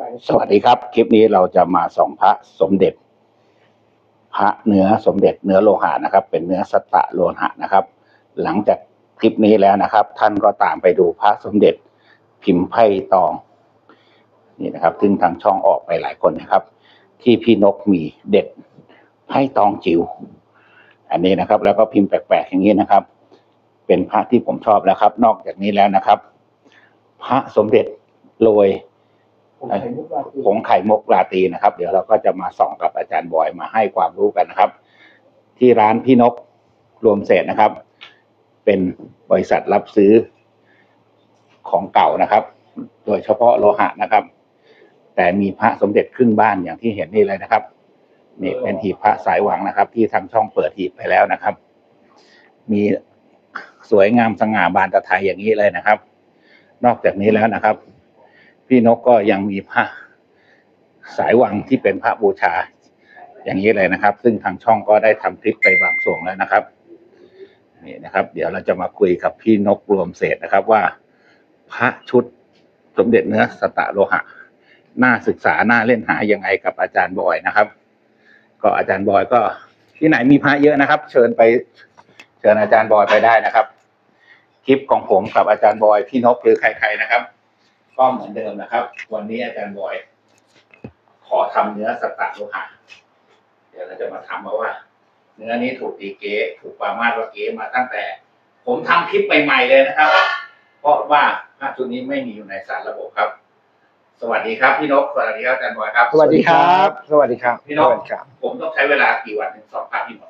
สวัสดีครับคลิปนี้เราจะมาส่องพระสมเด็จพระเนื้อสมเด็จเนื้อโลหะนะครับเป็นเนื้อสัตตโลหะนะครับหลังจากคลิปนี้แล้วนะครับท่านก็ตามไปดูพระสมเด็จพิมพ์ไพ่ตองนี่นะครับซึ่งทางช่องออกไปหลายคนนะครับที่พี่นกมีเด็ดไพ่ตองจิ๋วอันนี้นะครับแล้วก็พิมพ์แปลกๆอย่างนี้นะครับเป็นพระที่ผมชอบแล้วครับนอกจากนี้แล้วนะครับพระสมเด็จโรยผงไข่มุกราตรีนะครับเดี๋ยวเราก็จะมาส่องกับอาจารย์บอยมาให้ความรู้กันนะครับที่ร้านพี่นกรวมเศษนะครับเป็นบริษัทรับซื้อของเก่านะครับโดยเฉพาะโลหะนะครับแต่มีพระสมเด็จครึ่งบ้านอย่างที่เห็นนี่เลยนะครับนี่เป็นหีบพระสายหวังนะครับที่ทางช่องเปิดหีบไปแล้วนะครับมีสวยงามสง่าบานตะไทยอย่างนี้เลยนะครับนอกจากนี้แล้วนะครับพี่นกก็ยังมีพระสายวังที่เป็นพระบูชาอย่างนี้เลยนะครับซึ่งทางช่องก็ได้ทำคลิปไปบางส่วนแล้วนะครับนี่นะครับเดี๋ยวเราจะมาคุยกับพี่นกรวมเศษนะครับว่าพระชุดสมเด็จเนื้อสัตตโลหะน่าศึกษาน่าเล่นหายังไงกับอาจารย์บอยนะครับก็อาจารย์บอยก็ที่ไหนมีพระเยอะนะครับเชิญอาจารย์บอยไปได้นะครับคลิปของผมกับอาจารย์บอยพี่นกหรือใครๆนะครับก็เหมือนเดิมนะครับวันนี้อาจารย์บอยขอทำเนื้อสัตตโลหะเดี๋ยวเราจะมาทำว่าเนื้อนี้ถูกตีเก๊ถูกปรามาสว่าเก๊มาตั้งแต่ผมทำคลิปใหม่ๆเลยนะครับเพราะว่าพระชุดนี้ไม่มีอยู่ในสารระบบครับสวัสดีครับพี่นกสวัสดีครับอาจารย์บอยครับสวัสดีครับสวัสดีครับพี่นกผมต้องใช้เวลากี่วันถึงส่องพระพี่นก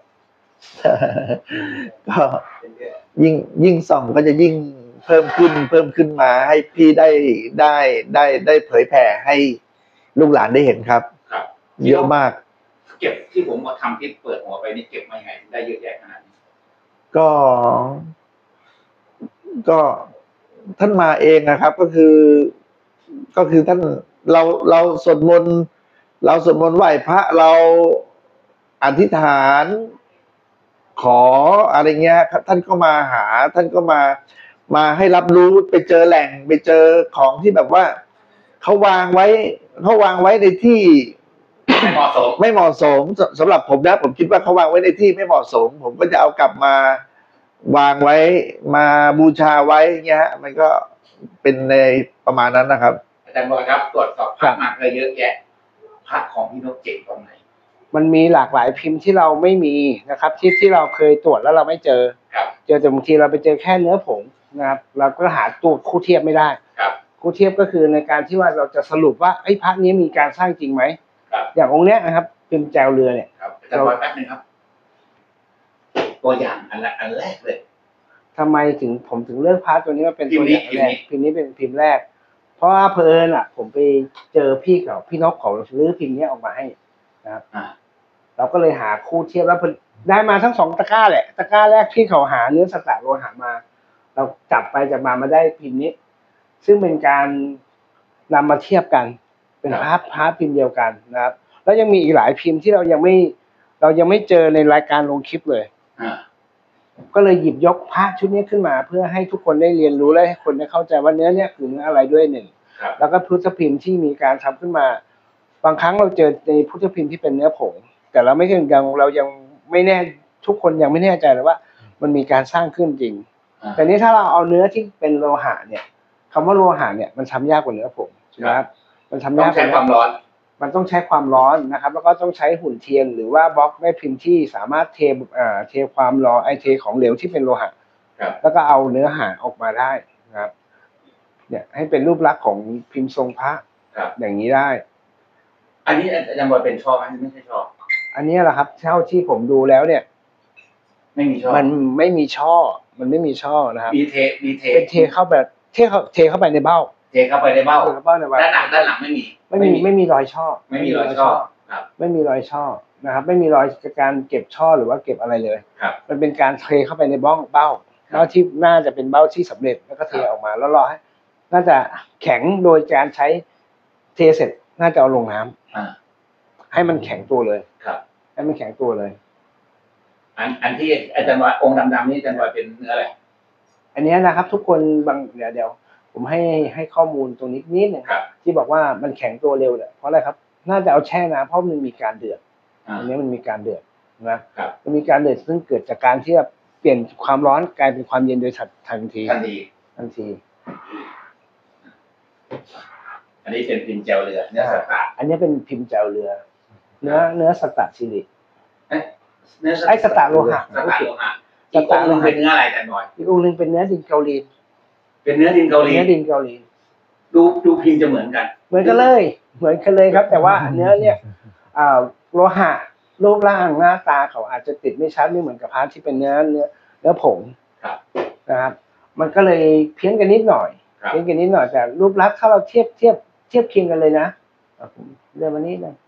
ก็ยิ่งส่องก็จะยิ่งเพิ่มขึ้นมาให้พี่ได้เผยแผ่ให้ลูกหลานได้เห็นครับเยอะมากเก็บที่ผมมาทำที่เปิดหัวไปนี่เก็บมายังไงได้เยอะแยะขนาดนี้ก็ท่านมาเองนะครับก็คือท่านเราสวดมนต์ไหว้พระเราอธิษฐานขออะไรเงี้ยท่านก็มาหาท่านก็มาให้รับรู้ไปเจอแหล่งไปเจอของที่แบบว่าเขาวางไว้ในที่ไม่เหมาะสมสำหรับผมนะผมคิดว่าเขาวางไว้ในที่ไม่เหมาะสมผมก็จะเอากลับมาวางไว้มาบูชาไว้เงี้ยมันก็เป็นในประมาณนั้นนะครับอาจารย์บอยครับตรวจสอบพระมาเยอะแยะพระของพี่นกเจ๋งตรงไหนมันมีหลากหลายพิมพ์ที่เราไม่มีนะครับที่เราเคยตรวจแล้วเราไม่เจอแต่บางทีเราไปเจอแค่เนื้อผงนะครับเราก็หาตัวคู่เทียบไม่ได้คู่เทียบก็คือในการที่ว่าเราจะสรุปว่าไอ้พระนี้มีการสร้างจริงไหมอย่างองค์เนี้ยนะครับเป็นแจวเรือเนี่ยอาจารย์บอยแป๊บนึงครับตัวอย่างอันแรกเลยทำไมผมถึงเลือกพระตัวนี้มาเป็นตัวอย่างแรกพิมพ์นี้เป็นพิมพ์แรกเพราะว่าเพลินผมไปเจอพี่นกเขาซื้อพิมพ์นี้ออกมาให้นะครับเราก็เลยหาคู่เทียบแล้วได้มาทั้ง2ตะกร้าแหละตะกร้าแรกที่เขาหาเนื้อสัตตโลหะมาเราจับมาได้พิมพ์นี้ซึ่งเป็นการนำมาเทียบกันเป็นพระพิมพ์เดียวกันนะครับแล้วยังมีอีกหลายพิมพ์ที่เรายังไม่เจอในรายการลงคลิปเลยก็เลยหยิบยกพระชุดนี้ขึ้นมาเพื่อให้ทุกคนได้เรียนรู้และให้คนได้เข้าใจว่าเนื้อเนี่ยคือเนื้ออะไรด้วยหนึ่งแล้วก็พุทธพิมพ์ที่มีการทำขึ้นมาบางครั้งเราเจอในพุทธพิมพ์ที่เป็นเนื้อผงแต่เรายังไม่แน่ทุกคนยังไม่แน่ใจเลยว่ามันมีการสร้างขึ้นจริงแต่นี้ถ้าเราเอาเนื้อที่เป็นโลหะเนี่ยคำว่าโลหะเนี่ยมันทำยากกว่าเนื้อผงนะครับมันทำยากใช้ความร้อนมันต้องใช้ความร้อนนะครับแล้วก็ต้องใช้หุ่นเทียนหรือว่าบล็อกแม่พิมพ์ที่สามารถเทความร้อนเทของเหลวที่เป็นโลหะแล้วก็เอาเนื้อหาออกมาได้นะครับเนี่ยให้เป็นรูปลักษณ์ของพิมพ์ทรงพระอย่างนี้ได้อันนี้อาจารย์บอยเป็นชอบไหมไม่ใช่ชอบอันนี้แหละครับเท่าที่ผมดูแล้วเนี่ยไม่มีช่อมันไม่มีช่อนะครับมีเป็นเทเข้าไปในเบ้าด้านหลังไม่มีรอยช่อไม่มีรอยช่อครับไม่มีรอยช่อนะครับไม่มีรอยการเก็บช่อหรือว่าเก็บอะไรเลยมันเป็นการเทเข้าไปในเบ้าที่น่าจะเป็นเบ้าที่สำเร็จแล้วก็เทออกมาแล้วรอให้น่าจะแข็งโดยการใช้เทเสร็จน่าจะเอาลงน้ำให้มันแข็งตัวเลยให้มันแข็งตัวเลยอันที่อาจารย์ว่าองค์ดำๆนี่อาจารย์ว่าเป็นเนื้ออะไรอันนี้นะครับทุกคนเดี๋ยวผมให้ข้อมูลตรงนี้นิดหนึ่งครับที่บอกว่ามันแข็งตัวเร็วเนี่ยเพราะอะไรครับน่าจะเอาแช่น้ำเพราะมันมีการเดือดอันนี้มันมีการเดือดนะครับ มันมีการเดือดซึ่งเกิดจากการที่แบบเปลี่ยนความร้อนกลายเป็นความเย็นโดยทันทีอันนี้เป็นพิมพ์แจวเรือเนื้อสัตตะอันนี้เป็นพิมพ์แจวเรือเนื้อสัตตะชิลิเนื้อไอ้สัตตะโลหะสัตตะโลหะอีกองค์นึงเป็นเนื้ออะไรกันหน่อยอีกองค์นึงเป็นเนื้อดินเกาหลีเป็นเนื้อดินเกาหลีเนื้อดินเกาหลีดูพิมพ์จะเหมือนกันเหมือนกันเลยครับ แต่ว่าเนื้อเนี่ยโลหะรูปร่างหน้าตาเขาอาจจะติดไม่ชัดไม่เหมือนกับพาร์ทที่เป็นเนื้อผงครับนะครับมันก็เลยเพี้ยนกันนิดหน่อยแต่รูปลักษณ์ถ้าเราเทียบเคียงกันเลยนะผมเรื่องวันนี้เลย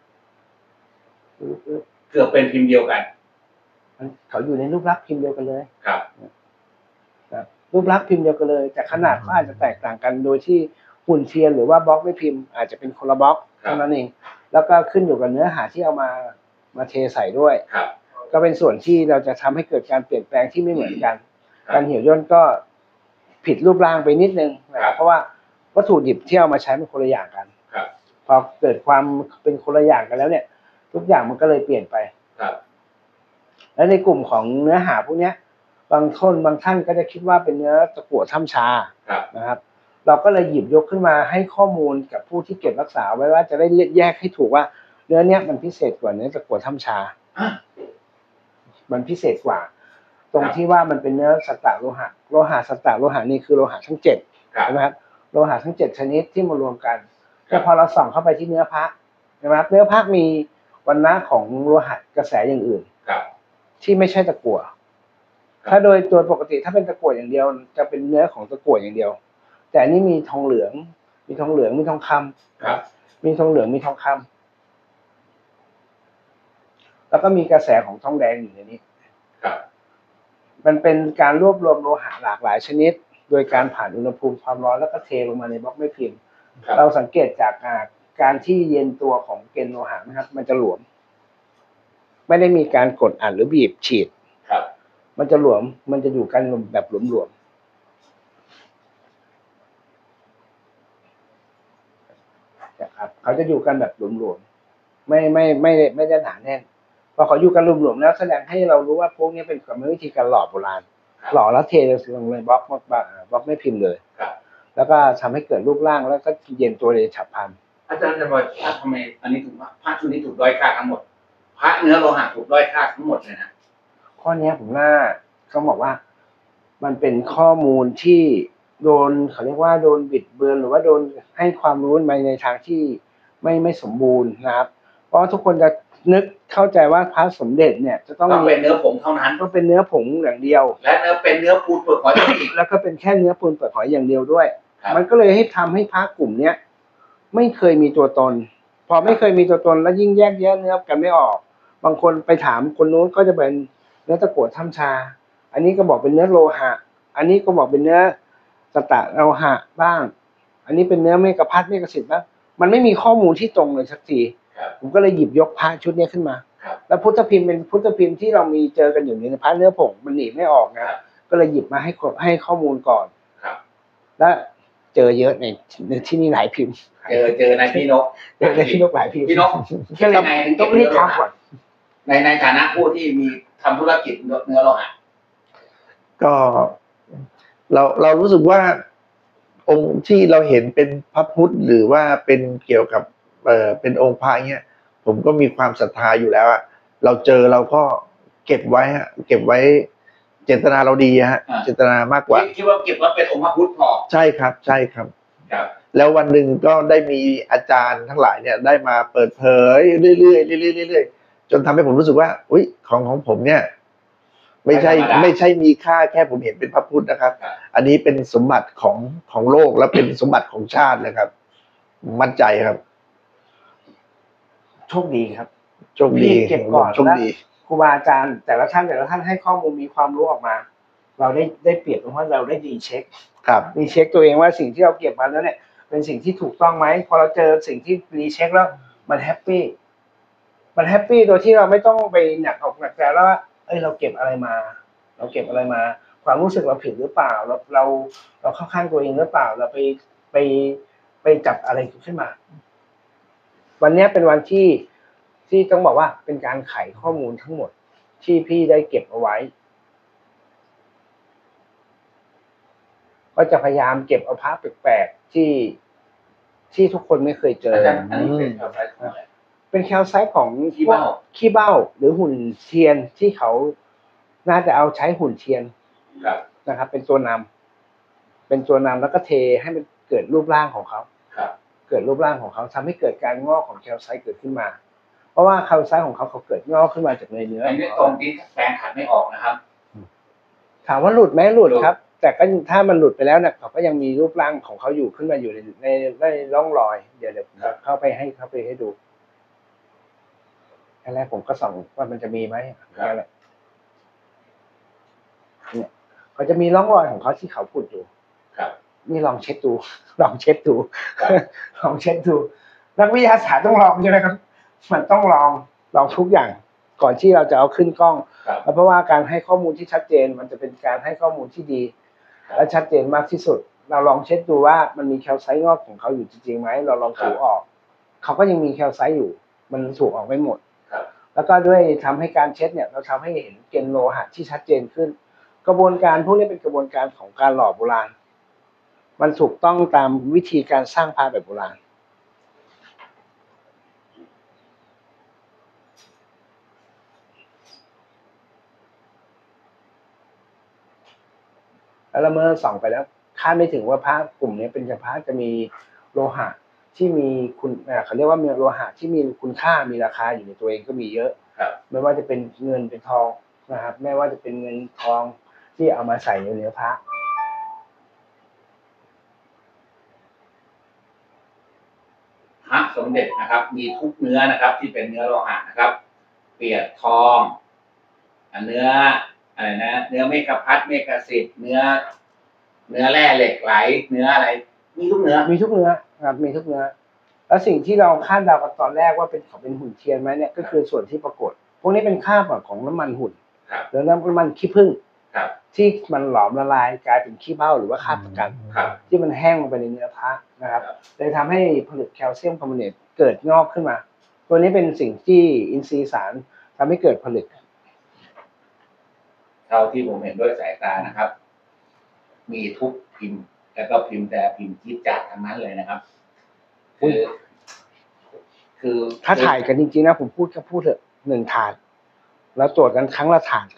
เกือบเป็นพิมพ์เดียวกันเขาอยู่ในรูปลักษณ์พิมพ์เดียวกันเลยครับรูปลักษณ์พิมพ์เดียวกันเลยแต่ขนาดเขาอาจจะแตกต่างกันโดยที่หุ่นเทียนหรือว่าบล็อกไม่พิมพ์อาจจะเป็นคนละบล็อกเท่านั้นเองแล้วก็ขึ้นอยู่กับเนื้อหาที่เอามาเทใส่ด้วยครับก็เป็นส่วนที่เราจะทำให้เกิดการเปลี่ยนแปลงที่ไม่เหมือนกันการเหี่ยวย่นก็ผิดรูปร่างไปนิดนึงนะครับเพราะว่าวัตถุดิบที่เอามาใช้เป็นคนละอย่างกันครับพอเกิดความเป็นคนละอย่างกันแล้วเนี่ยทุกอย่างมันก็เลยเปลี่ยนไปครับและในกลุ่มของเนื้อหาพวกนี้บางท่านก็จะคิดว่าเป็นเนื้อตะกั่วถ้ำชานะครับเราก็เลยหยิบยกขึ้นมาให้ข้อมูลกับผู้ที่เก็บรักษาไว้ว่าจะได้แยกให้ถูกว่าเนื้อเนี้ยมันพิเศษกว่าเนื้อตะกั่วถ้ำชามันพิเศษกว่าตรงที่ว่ามันเป็นเนื้อสัตตะโลหะสัตตะโลหะนี่คือโลหะทั้ง7ใช่ไหมครับโลหะทั้ง7ชนิดที่มารวมกันแต่พอเราส่องเข้าไปที่เนื้อพระใช่ไหมครับเนื้อพระมีวรรณะของโลหะกระแสอย่างอื่นที่ไม่ใช่ตะกั่วถ้าโดยตัวปกติถ้าเป็นตะกั่วอย่างเดียวจะเป็นเนื้อของตะกั่วอย่างเดียวแต่อันนี้มีทองเหลืองมีทองคำมีทองเหลืองมีทองคำแล้วก็มีกระแสของทองแดงอยู่ในนี้มันเป็นการรวบรวมโลหะหลากหลายชนิดโดยการผ่านอุณหภูมิความร้อนแล้วก็เทลงมาในบล็อกไม้พิมพ์เราสังเกตจากการที่เย็นตัวของเกณฑ์โลหะนะครับมันจะหลวมไม่ได้มีการกดอัดหรือบีบฉีดมันจะหลวมมันจะอยู่กันแบบหลวมๆนะครับเขาจะอยู่กันแบบหลวมๆไม่ได้หนาแน่นพอเขาอยู่กันหลวมๆแล้วแสดงให้เรารู้ว่าพวกนี้เป็นกรรมวิธีการหล่อโบราณหล่อแล้วเทลงในบล็อกไม่พิมพ์เลยแล้วก็ทำให้เกิดรูปร่างแล้วก็เย็นตัวเลยฉับพลันอาจารย์จะบอกว่าทำไมอันนี้ถูกพระชุดนี้ถูกด้อยค่าทั้งหมดพระเนื้อโลหะถูกด้อยค่าทั้งหมดเลยนะข้อนี้ผมเขาบอกว่ามันเป็นข้อมูลที่โดนเขาเรียกว่าโดนบิดเบือนหรือว่าโดนให้ความรู้ไปในทางที่ไม่สมบูรณ์นะครับเพราะทุกคนจะนึกเข้าใจว่าพระสมเด็จเนี่ยจะต้องเป็นเนื้อผงเท่านั้นก็เป็นเนื้อผงอย่างเดียวและเป็นเนื้อปูนเปลือกหอยอีกแล้วก็เป็นแค่เนื้อปูนเปลือกหอยอย่างเดียวด้วยมันก็เลยให้ทำให้พระกลุ่มเนี้ยไม่เคยมีตัวตนพอไม่เคยมีตัวตนแล้วยิ่งแยกแยะเนื้อกันไม่ออกบางคนไปถามคนนู้นก็จะเป็นเนื้อตะกั่วถ้ำชาอันนี้ก็บอกเป็นเนื้อโลหะอันนี้ก็บอกเป็นเนื้อสัตตะโลหะบ้างอันนี้เป็นเนื้อเมกะพัดเมกะสิทธิ์บ้างมันไม่มีข้อมูลที่ตรงเลยสักทีผมก็เลยหยิบยกพระชุดนี้ขึ้นมาแล้วพุทธพิมพ์เป็นพุทธพิมพ์ที่เรามีเจอกันอยู่ในพระเนื้อผงมันหนีไม่ออกนะก็เลยหยิบมาให้ข้อมูลก่อนและเจอเยอะในที่นี่หลายพิมพ์เจอในพี่นกหลายพิมพ์พี่นกยังไงต้องรีบทำก่อนในฐานะผู้ที่มีทำธุรกิจเนื้อโลหะก็เรารู้สึกว่าองค์ที่เราเห็นเป็นพระพุทธหรือว่าเป็นเกี่ยวกับเป็นองค์พระเงี้ยผมก็มีความศรัทธาอยู่แล้วอะเราเจอเราก็เก็บไว้เก็บไว้เจตนาเราดีฮะเจตนามากกว่าคิดว่าเก็บไว้เป็นองค์พระพุทธพอใช่ครับแล้ววันหนึ่งก็ได้มีอาจารย์ทั้งหลายเนี่ยได้มาเปิดเผยเรื่อยๆจนทำให้ผมรู้สึกว่าอุ๊ยของผมเนี่ยไม่ใช่มีค่าแค่ผมเห็นเป็นพระพุทธนะครับอันนี้เป็นสมบัติของโลกและเป็นสมบัติของชาตินะครับมั่นใจครับโชคดีครับโชคดีเก็บก่อนแล้วครูบาอาจารย์แต่ละท่านให้ข้อมูลมีความรู้ออกมาเราได้เปรียบตรงว่าเราได้รีเช็คตัวเองว่าสิ่งที่เราเก็บมาแล้วเนี่ยเป็นสิ่งที่ถูกต้องไหมพอเราเจอสิ่งที่รีเช็คแล้วมันแฮปปี้โดยที่เราไม่ต้องไปหนักอกหนักใจแล้วว่าเราเก็บอะไรมาพอความรู้สึกเราผิดหรือเปล่าเราเข้าข้างตัวเองหรือเปล่าเราไปจับอะไรขึ้นมาวันนี้เป็นวันที่ต้องบอกว่าเป็นการไขข้อมูลทั้งหมดที่พี่ได้เก็บเอาไว้ก็จะพยายามเก็บเอาพระแปลกๆที่ทุกคนไม่เคยเจออันนี้เป็นแคลไซต์ของอะไรเป็นแคลไซต์ของขี้เบ้าหรือหุ่นเทียนที่เขาน่าจะเอาใช้หุ่นเทียนนะครับ เป็นตัวนำแล้วก็เทให้มันเกิดรูปร่างของเขาเกิดรูปร่างของเขาทำให้เกิดการงอกของแคลไซต์เกิดขึ้นมาเพราะว่าแคลไซต์ของเขาเกิดงอกขึ้นมาจากเนื้ออันนี้ตรงที่แปรงขัดไม่ออกนะครับถามว่าหลุดไหมหลุดครับแต่ก็ถ้ามันหลุดไปแล้วเนี่ยเขาก็ยังมีรูปร่างของเขาอยู่ขึ้นมาอยู่ในร่องรอยเดี๋ยวผมจะเข้าไปให้ดูแรกผมก็ส่องว่ามันจะมีไหมเนี่ยเขาจะมีร่องรอยของเขาที่เขาพูดอยู่นี่ลองเช็ดดูลองเช็ดดูนักวิทยาศาสตร์ต้องลองใช่ไหมครับมันต้องลองทุกอย่างก่อนที่เราจะเอาขึ้นกล้องเพราะว่าการให้ข้อมูลที่ชัดเจนมันจะเป็นการให้ข้อมูลที่ดีและชัดเจนมากที่สุดเราลองเช็ดดูว่ามันมีแคลไซต์งอกของเขาอยู่จริงๆไหมเราลองถูออกเขาก็ยังมีแคลไซต์อยู่มันถูกออกไม่หมดแล้วก็ด้วยทำให้การเช็ดเนี่ยเราทำให้เห็นเกณฑ์โลหะที่ชัดเจนขึ้นกระบวนการพวกนี้เป็นกระบวนการของการหล่อโบราณมันถูกต้องตามวิธีการสร้างพระแบบโบราณแล้วเราเมื่อส่องไปแล้วคาดไม่ถึงว่าพระกลุ่มนี้เป็นพระจะมีโลหะที่มีคุณเขาเรียกว่ามีโลหะที่มีคุณค่ามีราคาอยู่ในตัวเองก็มีเยอะไม่ว่าจะเป็นเงินเป็นทองนะครับไม่ว่าจะเป็นเงินทองที่เอามาใส่ในเนื้อพระพระสมเด็จนะครับมีทุกเนื้อนะครับที่เป็นเนื้อโลหะนะครับเปียกทองเนื้ออะไรนะเนื้อเมกะพัดเมกะสิทธิ์เนื้อแร่เหล็กไหลเนื้ออะไรมีทุกเนื้อครับมีทุกเนื้อแล้วสิ่งที่เราคาดเดากันตอนแรกว่าเป็นหุ่นเทียนไหมเนี่ยก็คือส่วนที่ปรากฏพวกนี้เป็นคราบของน้ำมันหุ่นหรือน้ำมันขี้ผึ้งที่มันหลอมละลายกลายเป็นขี้เบ้าหรือว่าคราบประกันที่มันแห้งลงไปในเนื้อพระนะครับเลยทำให้ผลึกแคลเซียมคาร์บอเนตเกิดงอกขึ้นมาตัวนี้เป็นสิ่งที่อินทรีย์สารทำให้เกิดผลึกเท่าที่ผมเห็นด้วยสายตานะครับมีทุกพิมพ์แล้วก็พิมพ์แต่พิมพ์จี๊ดจ๊าดทั้งนั้นเลยนะครับคือถ้าถ่ายกันจริงๆนะผมพูดเถอะ1 ถาดแล้วตรวจกันครั้งละถาด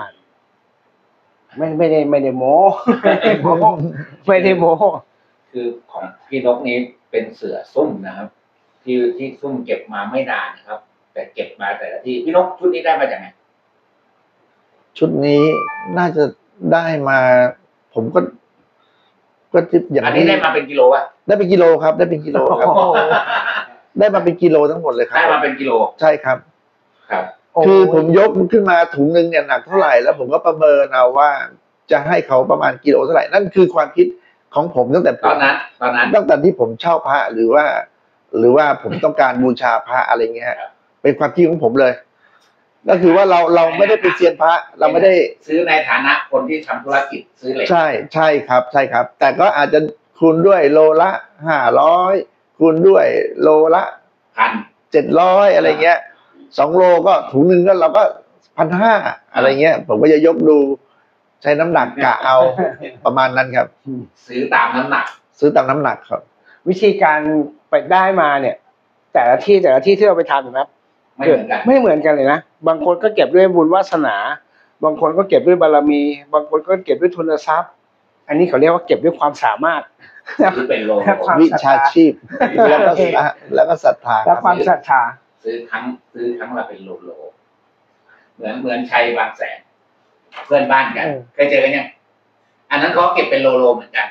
ไม่ได้โม้ไม่ได้โม้คือของพี่นกนี้เป็นเสือซุ่มนะครับที่ซุ่มเก็บมาไม่นานนะครับแต่เก็บมาแต่ละที่พี่นกชุดนี้ได้มาจากไหนชุดนี้น่าจะได้มาผมก็อย่างอันนี้ได้มาเป็นกิโลป่ะได้เป็นกิโลครับได้เป็นกิโลครับได้มาเป็นกิโลทั้งหมดเลยครับได้มาเป็นกิโลใช่ครับคือผมยกมันขึ้นมาถุงนึงเนี่ยหนักเท่าไหร่แล้วผมก็ประเมินเอาว่าจะให้เขาประมาณกิโลเท่าไหร่นั่นคือความคิดของผมตั้งแต่ตอนนั้นตั้งแต่ที่ผมเช่าพระหรือว่าผมต้องการบูชาพระอะไรเงี้ยเป็นความคิดของผมเลยก็คือว่าเราไม่ได้เป็นเซียนพระเราไม่ได้ซื้อในฐานะคนที่ทำธุรกิจซื้อเหล็กใช่ครับแต่ก็อาจจะคูณด้วยโลละ500คูณด้วยโลละ1,700อะไรเงี้ย2 โลก็ถุงนึงก็เราก็1,500อะไรเงี้ยผมก็จะยกดูใช้น้ำหนักกะเอาประมาณนั้นครับซื้อตามน้ำหนักครับวิธีการไปได้มาเนี่ยแต่ละที่ที่เราไปทำนะครับไม่เหมือนกันเลยนะบางคนก็เก็บด้วยบุญวาสนาบางคนก็เก็บด้วยบารมีบางคนก็เก็บด้วยทุนทรัพย์อันนี้เขาเรียกว่าเก็บด้วยความสามารถเป็นโลวิชาชีพแล้วก็ศรัทธาและความศรัทธาซื้อครั้งละเป็นโลเหมือนชัยบางแสนเพื่อนบ้านกันเคยเจอกันยังอันนั้นเขาเก็บเป็นโลเหมือนกัน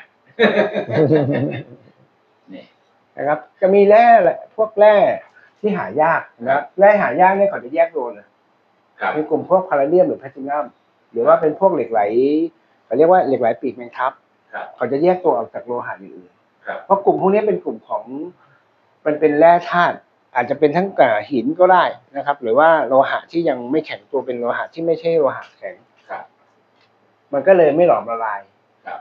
นี่นะครับจะมีแร่แหละพวกแร่ที่หายากนะแร่หายากเนี่ยเขาจะแยกโซนนะเป็นกลุ่มพวกพาราเดียมหรือแพลตินัมหรือว่าเป็นพวกเหล็กไหลเขาเรียกว่าเหล็กไหลปีกแมงทับเขาจะแยกตัวออกจากโลหะอื่นเพราะกลุ่มพวกนี้เป็นกลุ่มของมันเป็นแร่ธาตุอาจจะเป็นทั้งหินก็ได้นะครับหรือว่าโลหะที่ยังไม่แข็งตัวเป็นโลหะที่ไม่ใช่โลหะแข็งมันก็เลยไม่หลอมละลายครับ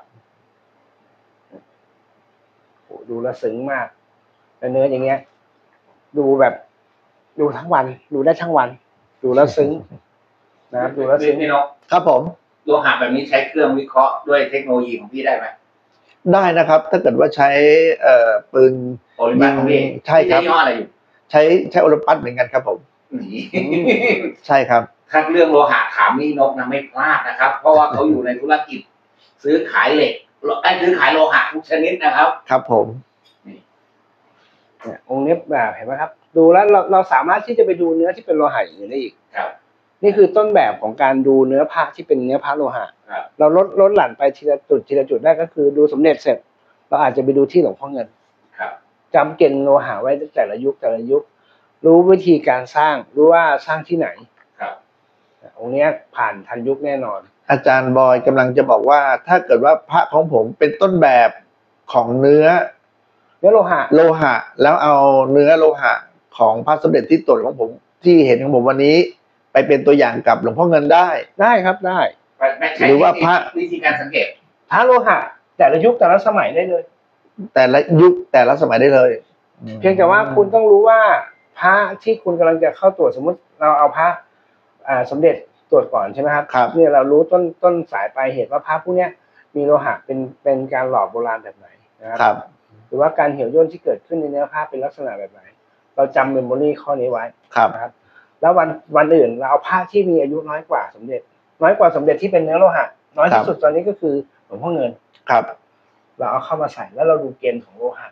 โอ้ดูแลซึ้งมากแต่เนื้ออย่างเงี้ย ดูแบบดูทั้งวัน ดูได้ทั้งวัน ดูแล้วซึ้งนะครับดูแล้วซึ้งพี่นกครับผมโลหะแบบนี้ใช้เครื่องวิเคราะห์ด้วยเทคโนโลยีของพี่ได้ไหมได้นะครับ ถ้าเกิดว่าใช้ปืนโอลิมปัสของพี่ใช่ครับยี่ห้ออะไรอยู่ใช้โอลิมปัสเหมือนกันครับผมนี่ใช่ครับถ้าเรื่องโลหะถามนี่นกนะไม่พลาดนะครับ เพราะว่าเขาอยู่ในธุรกิจ ซื้อขายเหล็กซื้อขายโลหะทุกชนิดนะครับครับผมเนี่ยองค์นี้แบบเห็นไหมครับ ดูแล้วเราสามารถที่จะไปดูเนื้อที่เป็นโลหะอย่างอื่นได้อีกครับนี่คือต้นแบบของการดูเนื้อพระที่เป็นเนื้อพระโลหะครับเราลดหลั่นไปทีละจุดได้ก็คือดูสมเด็จเสร็จ เราอาจจะไปดูที่หลวงพ่อเงินครับจำเกณฑ์โลหะไว้แต่ละยุครู้วิธีการสร้างรู้ว่าสร้างที่ไหนครับองค์เนี้ยผ่านทันยุคแน่นอนอาจารย์บอยกำลังจะบอกว่าถ้าเกิดว่าพระของผมเป็นต้นแบบของเนื้อโลหะโลหะ แล้วเอาเนื้อโลหะของพระสมเด็จที่ตรวจของผมที่เห็นของผมวันนี้ ไปเป็นตัวอย่างกับหลวงพ่อเงินได้ได้ครับได้ไม่ใช่หรือว่าพระวิธีการสังเกตพระโลหะ แต่ละยุคแต่ละสมัยได้เลยแต่ละยุคแต่ละสมัยได้เลยเพียงแต่ว่าคุณต้องรู้ว่าพระที่คุณกำลังจะเข้าตรวจสมมติเราเอาพระสมเด็จตรวจก่อนใช่ไหมครับครับเนี่ยเรารู้ต้นสายปลายเหตุว่าพระพวกเนี้ยมีโลหะเป็นการหล่อโบราณแบบไหนนะคครัรับหรือว่าการเหี่ยวย่นที่เกิดขึ้นในเนื้อผ้าเป็นลักษณะแบบไหน เราจำเมมโมรีข้อนี้ไว้ครับนะครับ แล้ววันอื่นเราเอาผ้าที่มีอายุน้อยกว่าสมเด็จ น้อยกว่าสมเด็จที่เป็นเนื้อโลหะ น้อยที่สุดตอนนี้ก็คือหลวงพ่อเงินครับเราเอาเข้ามาใส่แล้วเราดูเกณฑ์ของโลหะ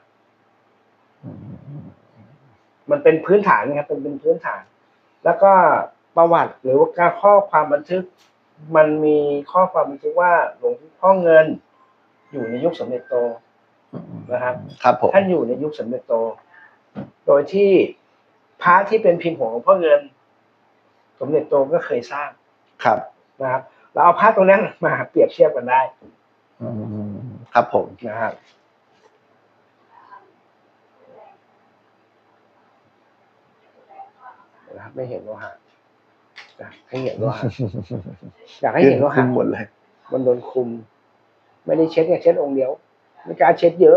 มันเป็นพื้นฐานนะครับเป็นพื้นฐาน แล้วก็ประวัติหรือว่าการข้อความบันทึก มันมีข้อความบันทึกว่าหลวงพ่อเงิน อยู่ในยุคสมเด็จโตนะครับครับผมท่านอยู่ในยุคสมเด็จโต โดยที่พระที่เป็นพิมพ์ของหลวงพ่อเงิน สมเด็จโตก็เคยสร้างครับนะครับเราเอาพระตรงนั้นมาเปรียบเทียบกันได้ครับผมนะครับนะครับไม่เห็นโลหะอยากให้เห็นโลหะอยากให้เห็นโลหะขึ้นหมดเลยมันโดนคุม ไม่ได้เช็ดเนี่ยเช็ดองค์เดียวไม่กล้าเช็ดเยอะ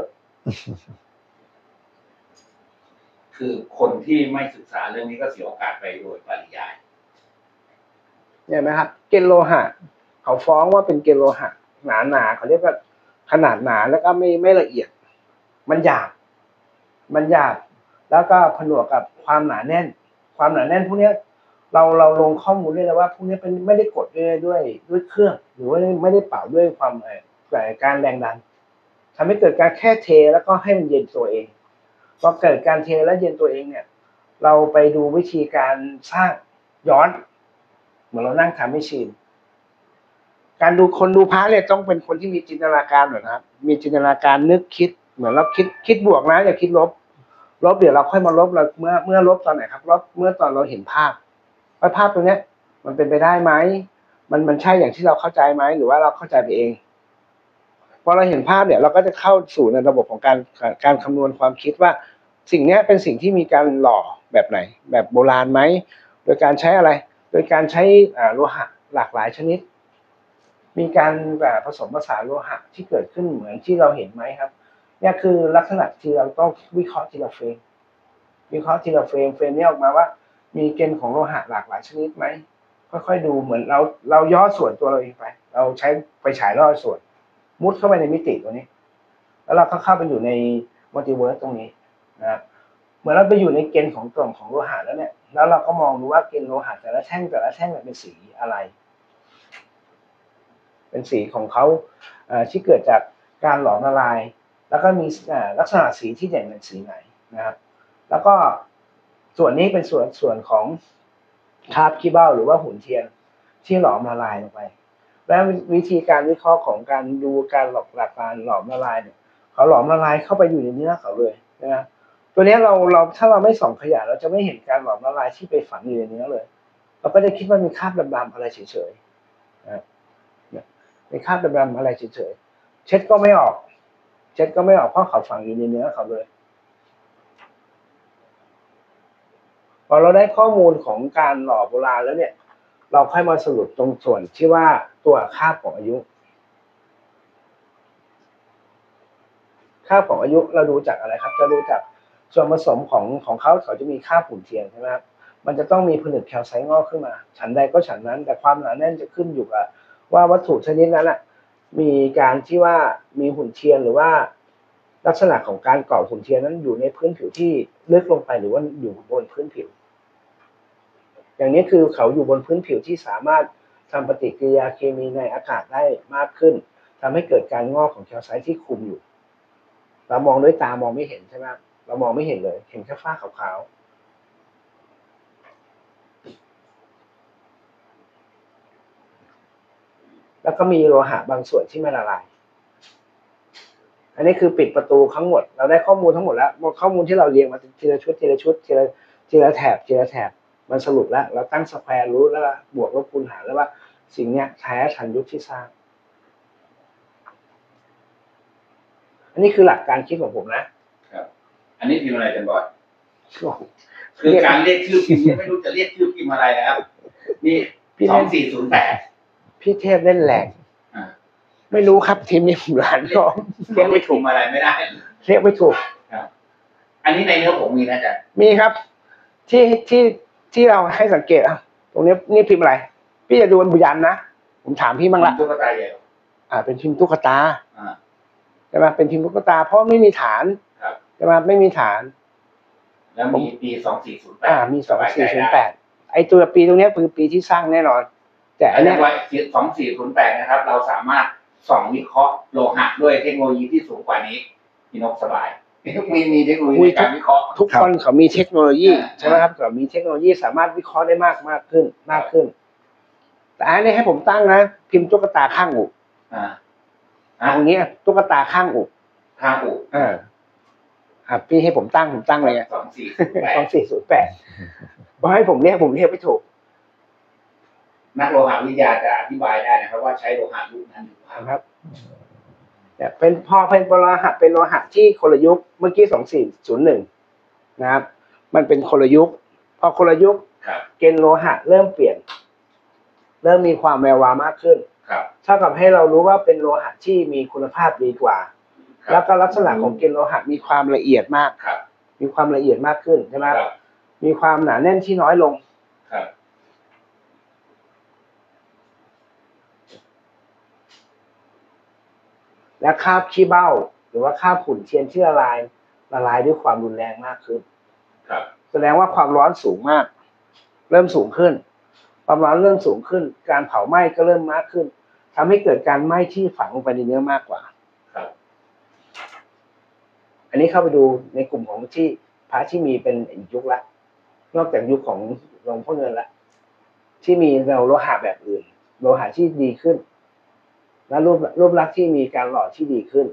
คือคนที่ไม่ศึกษาเรื่องนี้ก็เสียโอกาสไปโดยปริยายเนี่ยนะครับ เกณฑ์โลหะเขาฟ้องว่าเป็นเกณฑ์โลหะหนาเขาเรียกว่าขนาดหนาแล้วก็ไม่ละเอียด มันหยาบแล้วก็ผนวกกับความหนาแน่น ความหนาแน่นพวกเนี้ยเราลงข้อมูลได้เลยว่าพวกนี้เป็นไม่ได้กดด้วยเครื่อง หรือว่าไม่ได้เป่าด้วยความการแรงดันทำให้เกิดการแค่เทแล้วก็ให้มันเย็นตัวเองพอเกิดการเทและเย็นตัวเองเนี่ย เราไปดูวิธีการสร้างย้อน เหมือนเรานั่งทำให้ชินการดูพระเนี่ยต้องเป็นคนที่มีจินตนาการหน่อยนะครับ มีจินตนาการนึกคิดเหมือนเราคิดบวกนะอย่าคิดลบเดี๋ยวเราค่อยมาลบเราเมื่อลบตอนไหนครับลบเมื่อตอนเราเห็นภาพว่าภาพตรงเนี้ย มันเป็นไปได้ไหมมันใช่อย่างที่เราเข้าใจไหมหรือว่าเราเข้าใจไปเองพอเราเห็นภาพเนี่ยเราก็จะเข้าสู่ในระบบของการคำนวณความคิดว่า สิ่งนี้เป็นสิ่งที่มีการหล่อแบบไหน แบบโบราณไหมโดยการใช้อะไร โดยการใช้โลหะหลากหลายชนิด มีการผสมผสานโลหะที่เกิดขึ้นเหมือนที่เราเห็นไหมครับเนี่ยคือลักษณะที่เราต้องวิเคราะห์ทีละเฟรมนี้ออกมาว่า มีเกณฑ์ของโลหะหลากหลายชนิดไหมค่อยๆดูเหมือนเราย่อส่วนตัวเราเองไปเราใช้ไฟฉายย่อส่วนมุดเข้าไปในมิติตัวนี้ แล้วเราก็เข้าไปอยู่ในมัลติเวิร์สตรงนี้นะครับเหมือนเราไปอยู่ในเกณฑ์ของกล่องของโลหะแล้วเนี่ยแล้วเราก็มองดูว่าเกณฑ์โลหะแต่ละแท่งเป็นสีอะไร เป็นสีของเขาที่เกิดจากการหลอมละลาย แล้วก็มีลักษณะสีที่เด่นเป็นสีไหนนะครับ แล้วก็ส่วนนี้เป็นส่วนของคาบขี้เบ้าหรือว่าหุ่นเทียนที่หลอมละลายลงไป และวิธีการวิเคราะห์ของการดูการหลอมละลายเนี่ยเขาหลอมละลายเข้าไปอยู่ในเนื้อเขาเลยนะตัวนี้เราถ้าเราไม่ส่องขยะเราจะไม่เห็นการหลอมละลายที่ไปฝังอยู่ในเนื้อเลย เราก็จะคิดว่ามีคราบดำๆอะไรเฉยๆนะมีคราบดำๆอะไรเฉยๆเช็ดก็ไม่ออกเพราะเขาฝังอยู่ในเนื้อเขาเลยพอเราได้ข้อมูลของการหล่อโบราณแล้วเนี่ยเราค่อยมาสรุปตรงส่วนที่ว่าตัวคาบของอายุคาบของอายุเราดูจากอะไรครับจะดูจากส่วนผสมของเขาจะมีคาบฝุ่นเทียนใช่ไหมครับมันจะต้องมีผลึกแคลไซต์งอกขึ้นมาฉันใดก็ฉันนั้นแต่ความหนาแน่นจะขึ้นอยู่กับว่าวัตถุชนิดนั้นมีการที่ว่ามีหุ่นเทียนหรือว่าลักษณะของการก่อหุ่นเทียนนั้นอยู่ในพื้นผิวที่ลึกลงไปหรือว่าอยู่บนพื้นผิวอย่างนี้คือเขาอยู่บนพื้นผิวที่สามารถทำปฏิกิริยาเคมีในอากาศได้มากขึ้นทำให้เกิดการงอกของแคลไซต์ที่คุมอยู่เรามองด้วยตามองไม่เห็นใช่ไหมเรามองไม่เห็นเลยเห็นแค่ฝ้าขาวๆแล้วก็มีโลหะบางส่วนที่ไม่ละลายอันนี้คือปิดประตูทั้งหมดเราได้ข้อมูลทั้งหมดแล้วข้อมูลที่เราเรียงมาทีละชุดทีละแถบมันสรุปแล้วเราตั้งสแควร์รูทแล้วบวกลบคูณหารแล้วว่าสิ่งเนี้ยแท้ทันยุคที่สร้างอันนี้คือหลักการคิดของผมนะครับอันนี้พิมพ์อะไรกันบ่อยคือการเรียกชื่อพิมพ์นี้ไม่รู้จะเรียกชื่อพิมพ์อะไรนะครับนี่2408 พี่เทพเล่นแหลกไม่รู้ครับทีมนี้ผมร้านก็เรียกไม่ถูกอะไรไม่ได้เรียกไม่ถูกครับอันนี้ในเนื้อผมมีนะจ๊ะมีครับที่เราให้สังเกตตรงนี้นี่พิมพ์อะไรพี่จะดูบนยันนะผมถามพี่บ้างละตุ๊กตาใหญ่เป็นพิมพ์ตุ๊กตาใช่ไหมเป็นพิมพ์ตุ๊กตาเพราะไม่มีฐานใช่ไหมไม่มีฐานแล้วมีปี2408 มี2408ไอตัวปีตรงนี้คือปีที่สร้างแน่นอนแต่อันนี้ 2408นะครับเราสามารถส่องวิเคราะห์โลหะด้วยเทคโนโลยีที่สูงกว่านี้พี่นกสบายมีเทคโนโลยีในการวิเคราะห์ทุกคนเขามีเทคโนโลยีใช่ไหมครับเขามีเทคโนโลยีสามารถวิเคราะห์ได้มากขึ้นแต่อันนี้ให้ผมตั้งนะพิมพ์ตุ๊กตาข้างอกตรงนี้ตุ๊กตาข้างอกพี่ให้ผมตั้งเลย2408เพราะให้ผมเรียกไม่ถูกนักโลหะวิทยาจะอธิบายได้นะครับว่าใช้โลหะยุคนั้นหรือเปล่าครับแต่เป็นโลหะที่คนละยุคเมื่อกี้2401นะครับมันเป็นคนละยุคพอคนละยุคเกณฑ์โลหะเริ่มเปลี่ยนเริ่มมีความแวววาวมากขึ้นเท่ากับให้เรารู้ว่าเป็นโลหะที่มีคุณภาพดีกว่าแล้วก็ลักษณะของเกณฑ์โลหะมีความละเอียดมากมีความละเอียดมากขึ้นใช่ไหมมีความหนาแน่นที่น้อยลงและคราบขี้เบ้าหรือว่าคราบฝุ่นเทียนที่ละลายด้วยความรุนแรงมากขึ้นแสดงว่าความร้อนสูงมากเริ่มสูงขึ้นความร้อนเริ่มสูงขึ้นการเผาไหม้ก็เริ่มมากขึ้นทำให้เกิดการไหม้ที่ฝังลงไปในเนื้อมากกว่าอันนี้เข้าไปดูในกลุ่มของที่พระที่มีเป็นยุคละนอกจากยุคของหลวงพ่อเงินละที่มีโลหะแบบอื่นโลหะที่ดีขึ้นและรูปลักษณ์ที่มีการหล่อที่ดีขึ้น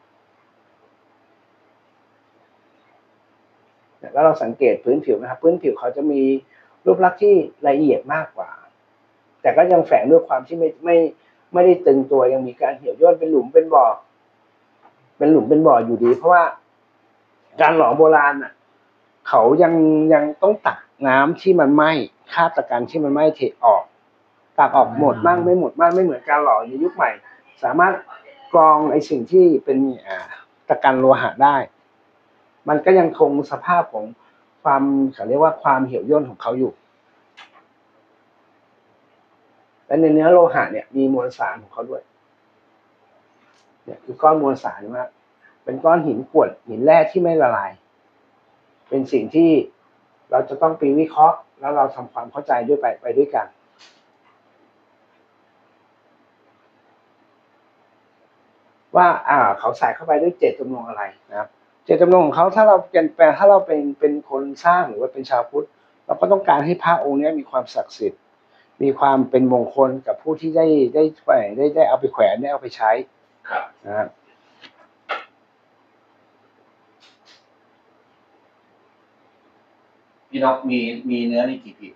แล้วเราสังเกตพื้นผิวนะครับพื้นผิวเขาจะมีรูปลักษณ์ที่ละเอียดมากกว่าแต่ก็ยังแฝงด้วยความที่ไม่ได้ตึงตัวยังมีการเหี่ยวย่นเป็นหลุมเป็นบ่ออยู่ดีเพราะว่าการหล่อโบราณเขายังต้องตักน้ำที่มันไหม้คราบตะกันที่มันไหม้เทออกตักออกหมดบ้างไม่หมดบ้างไม่เหมือนการหล่อในยุคใหม่สามารถกรองไอ้สิ่งที่เป็นตะกันโลหะได้มันก็ยังคงสภาพของความเขาเรียกว่าความเหี่ยวย่นของเขาอยู่และในเนื้อโลหะเนี่ยมีมวลสารของเขาด้วยเนี่ยคือก้อนมวลสารใช่ไหมเป็นก้อนหินกรวดหินแร่ที่ไม่ละลายเป็นสิ่งที่เราจะต้องไปวิเคราะห์แล้วเราทำความเข้าใจด้วยไปด้วยกันว่าเขาใส่เข้าไปด้วยเจตจำนงอะไรนะครับเจตจำนงของเขาถ้าเราเป็นคนสร้างหรือว่าเป็นชาวพุทธเราก็ต้องการให้พระองค์นี้มีความศักดิ์สิทธิ์มีความเป็นมงคลกับผู้ที่ได้เอาไปแขวนได้เอาไปใช้นะครับพี่นกมีเนื้อนี่กี่พิมพ์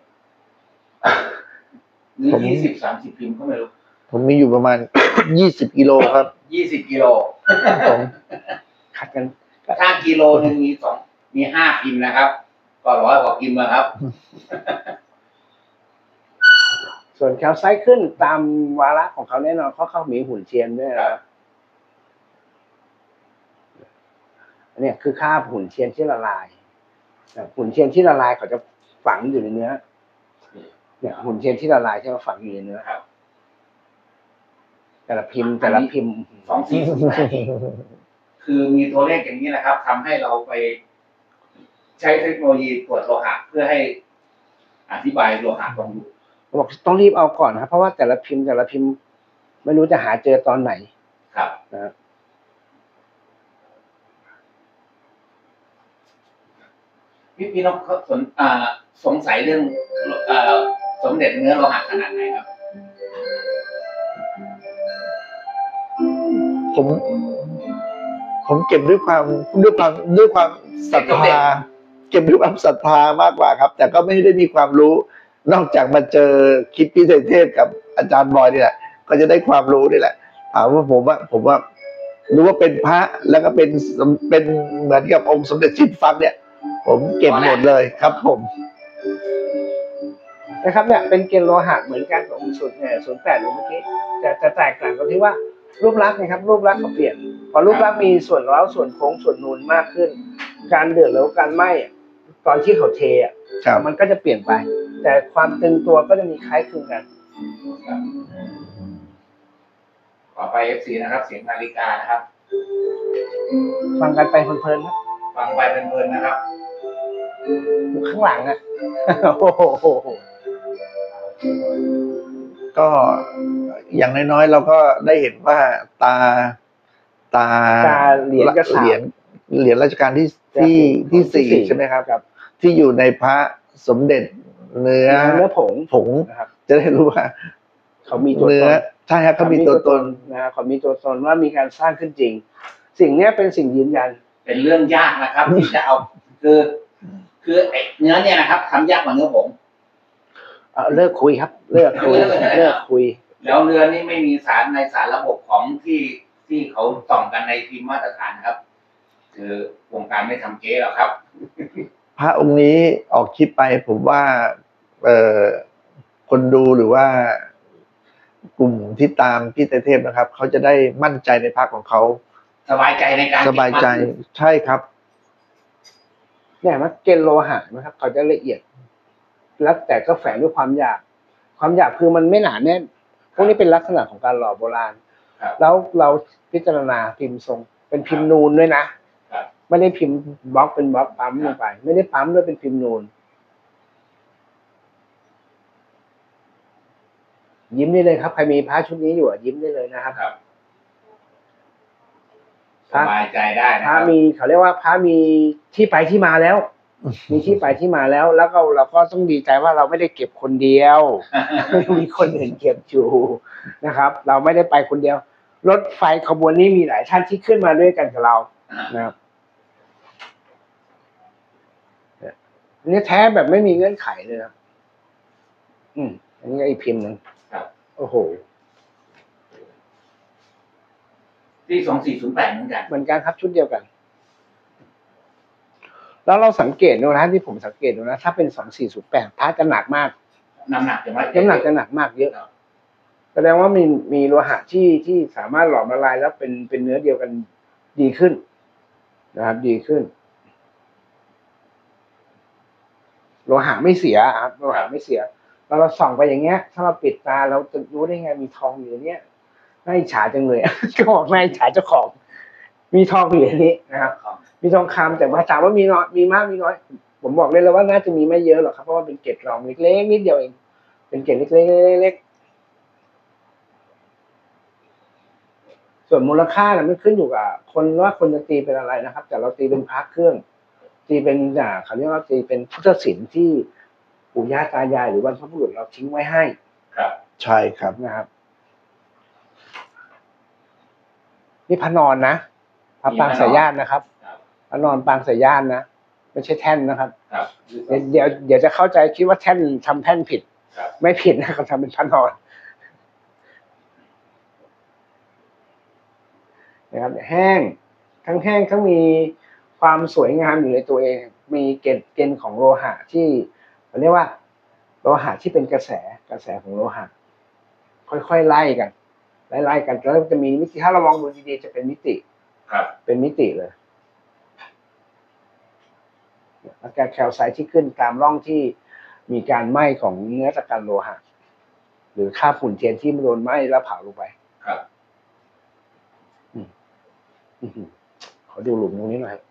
มี20-30 พิมพ์ก็ไม่รู้ผมมีอยู่ประมาณ20 กิโลครับ 20 กิโลผมขัดกันถ้ากิโลนึงมี5 พิมพ์นะครับก็100 กว่าพิมพ์นะครับส่วนแคลไซต์ขึ้นตามวาระของเขาแน่นอนเขามีหุ่นเทียนด้วยนะครับอันนี้คือค่าหุ่นเทียนที่ละลายหุ่นเทียนที่ละลายเขาจะฝังอยู่ในเนื้อเนี่ยหุ่นเทียนที่ละลายที่มาฝังอยู่ในเนื้อแต่ละพิมพ์ 2408คือมีตัวเลขอย่างนี้นะครับทำให้เราไปใช้เทคโนโลยีตรวจโลหะเพื่อให้อธิบายโลหะตรงอยู่บอกต้องรีบเอาก่อนนะครับเพราะว่าแต่ละพิมพ์ไม่รู้จะหาเจอตอนไหนครับนะพี่นกเขาสงสัยเรื่องสมเด็จเนื้อโลหะขนาดไหนครับผมเก็บด้วยความศรัทธาเก็บด้วยความศรัทธามากกว่าครับ แต่ก็ไม่ได้มีความรู้นอกจากมาเจอคลิปพิเศษกับอาจารย์บอยนี่แหละก็จะได้ความรู้นี่แหละถามว่าผมว่ารู้ว่าเป็นพระแล้วก็เป็นเหมือนกับองค์สมเด็จชินฟังเนี่ยผมเก็บหมดเลยครับผมนะครับเนี่ยเป็นเกณฑ์โลหะเหมือนกันของสุดเนี่ย08เมื่อกี้จะแตกต่างกันที่ว่ารูปลักษณ์นะครับรูปลักษณ์เขาเปลี่ยนพอรูปลักษณ์มีส่วนเร้าส่วนโค้งส่วนนูนมากขึ้นการเดือดแล้วการไหม้ตอนที่เขาเทมันก็จะเปลี่ยนไปแต่ความตึงตัวก็จะมีคล้ายคลึงกันต่อไป FC นะครับเสียงนาฬิกานะครับฟังกันไปเพลินๆครับฟังไปเพลินๆนะครับข้างหลังโอ้โหก็อย่างน้อยๆเราก็ได้เห็นว่าตาเหรียญกระสาบเหรียญรัชกาลที่4ใช่ไหมครับที่อยู่ในพระสมเด็จเนื้อผงนะครับจะได้รู้ว่าเขามีตัวตนใช่ครับเขามีตัวตนนะครับเขามีตัวตนว่ามีการสร้างขึ้นจริงสิ่งนี้เป็นสิ่งยืนยันเป็นเรื่องยากนะครับที่จะเอาคือเนื้อเนี่ยนะครับทำยากกว่าเนื้อผงเลิกคุยครับเลิกคุยแล้วเรือนี้ไม่มีในสารระบบของที่เขาส่องกันในพิมพ์มาตรฐานครับคือวงการไม่ทำเก๊หรอกครับพระองค์นี้ออกคลิปไปผมว่าคนดูหรือว่ากลุ่มที่ตามพี่เทพนะครับเขาจะได้มั่นใจในพระของเขาสบายใจในการสบายใจใช่ครับเนี่ยมันเกณฑ์โลหะนะครับเขาจะละเอียดแล้วแต่ก็แฝงด้วยความหยาบคือมันไม่หนาแน่นพวกนี้เป็นลักษณะของการหล่อโบราณแล้วเราพิจารณาพิมพ์ทรงเป็นพิมพ์นูนด้วยนะไม่ได้พิมพ์บล็อกเป็นบล็อกปั๊มลงไปไม่ได้ปั๊มด้วยเป็นพิมพ์นูนยิ้มได้เลยครับใครมีพระชุดนี้อยู่ยิ้มได้เลยนะครับสบายใจได้นะพระมีเขาเรียกว่าพระมีที่ไปที่มาแล้วมีที่ไปที่มาแล้วก็เราก็ต้องดีใจว่าเราไม่ได้เก็บคนเดียวมีคนอื่นเก็บอยู่นะครับเราไม่ได้ไปคนเดียวรถไฟขบวนนี้มีหลายท่านที่ขึ้นมาด้วยกันกับเรานะครับอันนี้แท้แบบไม่มีเงื่อนไขเลยนะอันนี้อีกพิมพ์นึงโอ้โหที่2408เหมือนกันครับชุดเดียวกันแล้วเราสังเกตดูนะที่ผมสังเกตดูนะถ้าเป็น2408พระจะหนักมากน้ำหนักจะหนักมากเยอะแสดงว่ามีโลหะที่สามารถหลอมละลายแล้วเป็นเนื้อเดียวกันดีขึ้นนะครับดีขึ้นโลหะไม่เสียครับโลหะไม่เสียเราส่องไปอย่างเงี้ยถ้าเราปิดตาเราจะรู้ได้ไงมีทองอยู่ในนี้น่าอิจฉาจังเลยก็บอกน่าอิจฉาเจ้าของมีทองอยู่ในนี้นะครับมีทองคำแต่ว่าถามว่ามีน้อยมีมากมีน้อยผมบอกเลยแล้วว่าน่าจะมีไม่เยอะหรอกครับเพราะว่าเป็นเกล็ดรองเล็กๆนิดเดียวเองเป็นเกล็ดเล็กๆส่วนมูลค่าเนี่ยมันขึ้นอยู่กับคนจะตีเป็นอะไรนะครับแต่เราตีเป็นพระเครื่องตีเป็นเขาเรียกว่าตีเป็นพุทธศิลป์ที่ปู่ย่าตายายหรือบรรพบุรุษเราทิ้งไว้ให้ครับใช่ครับนะครับนี่พระนอนนะพระปางสายญาตินะครับพระนอนปางสายญาตินะไม่ใช่แท่นนะครับเดี๋ยวจะเข้าใจคิดว่าแท่นทำแท่นผิดไม่ผิดนะเขาทำเป็นพระนอนนะครับแห้งทั้งมีความสวยงามอยู่ในตัวเองมีเกณฑ์ของโลหะที่เรียกว่าโลโลหะที่เป็นกระแสของโลหะค่อยๆไล่กันไล่กันแล้วจะมีมิติถ้าเรามองดูดีๆจะเป็นมิติครับเป็นมิติเลยแล้วแคลไซต์ที่ขึ้นตามร่องที่มีการไหม้ของเนื้อตะกันโลหะหรือค่าบฝุ่นเทียนที่มันโดนไหม้แล้วเผาลงไปครับขอดูหลุมตรงนี้หน่อย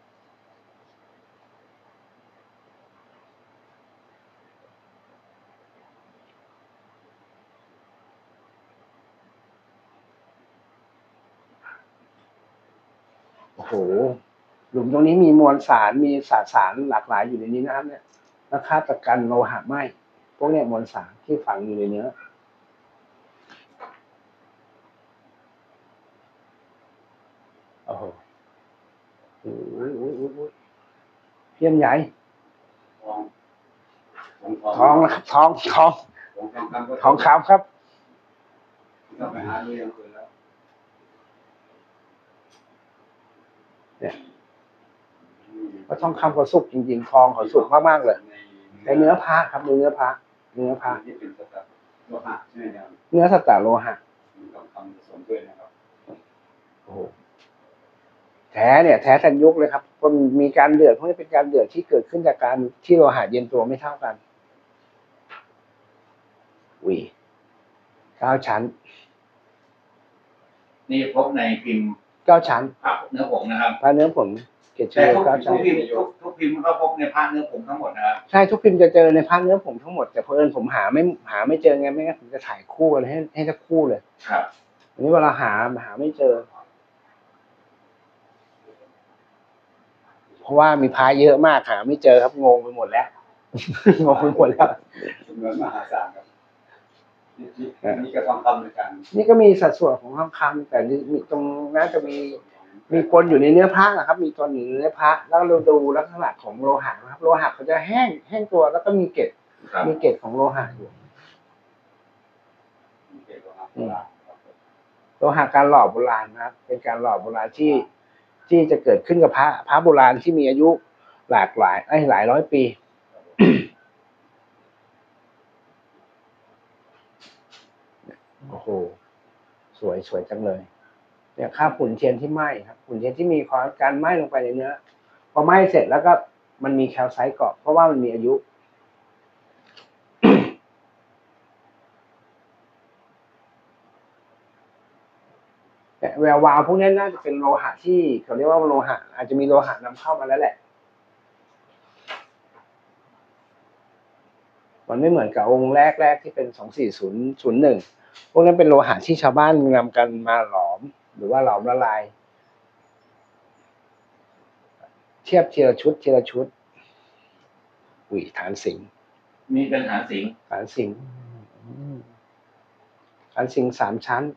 โอ้โหหลุมตรงนี้มีมวลสารมีสารหลากหลายอยู่ในนี้นะครับเนี่ยแล้วค่าตะกันโลหะไหม้พวกเนี้ยมวลสารที่ฝังอยู่ในเนื้อโอ้โหเพี้ยนใหญ่ทองนะครับทองคำครับเนี่ยว่าทองคำเขาสุกจริงๆทองเขาสุกมากๆเลยในเนื้อพระครับเนื้อพระเนื้อสัตตโลหะโอ้โหแท้เนี่ยแท้ทันยุคเลยครับมันมีการเดือดเพราะนี่เป็นการเดือดที่เกิดขึ้นจากการที่โลหะเย็นตัวไม่เท่ากัน9 ชั้นนี่พบในพิมพ์ 9 ชั้นพระเนื้อผงนะครับพระเนื้อผงเกจเชแต่อร์9 ชั้นทุกพิมพ์ก็พบในพระเนื้อผงทั้งหมดนะครับใช่ทุกพิมพ์จะเจอในพระเนื้อผงทั้งหมดแต่เพิ่นผมหาไม่เจอไงไม่งั้นผมจะถ่ายคู่กันให้สักคู่เลยครับอันนี้เวลาหาไม่เจอเพราะว่ามีพระเยอะมากหาไม่เจอครับงงไปหมดแล้ว งงไปหมดแล้วจำนวนมหาศาลครับนี่ก็ทองคำเหมือนกันนี่ก็มีสัดส่วนของทองคำแต่มีตรงนั้นจะมีปนอยู่ในเนื้อพระนะครับมีตัวอยู่ในเนื้อพระแล้วเราดูลักษณะของโลหะนะครับโลหะเขาจะแห้งตัวแล้วก็มีเกล็ดครับมีเกล็ดของโลหะอยู่โลหะการหล่อโบราณนะครับเป็นการหล่อโบราณที่จะเกิดขึ้นกับพระโบราณที่มีอายุหลากหลายหลายร้อยปี โอ้โหสวยจังเลยเนี่ยค่าฝุ่นเทียนที่ไหม้ครับฝุ่นเทียนที่มีการไหม้ลงไปในเนื้อพอไหม้เสร็จแล้วก็มันมีแคลไซต์เกาะเพราะว่ามันมีอายุ แวววาวพวกนี้น่าจะเป็นโลหะที่เขาเรียกว่าโลหะอาจจะมีโลหะนำเข้ามาแล้วแหละมันไม่เหมือนกับองค์แรกที่เป็น24001พวกนั้นเป็นโลหะที่ชาวบ้านนำกันมาหลอมหรือว่าหลอมละลายเทียบทีละชุดฐานสิงห์มีเป็นฐานสิงห์ฐานสิงห์3 ชั้น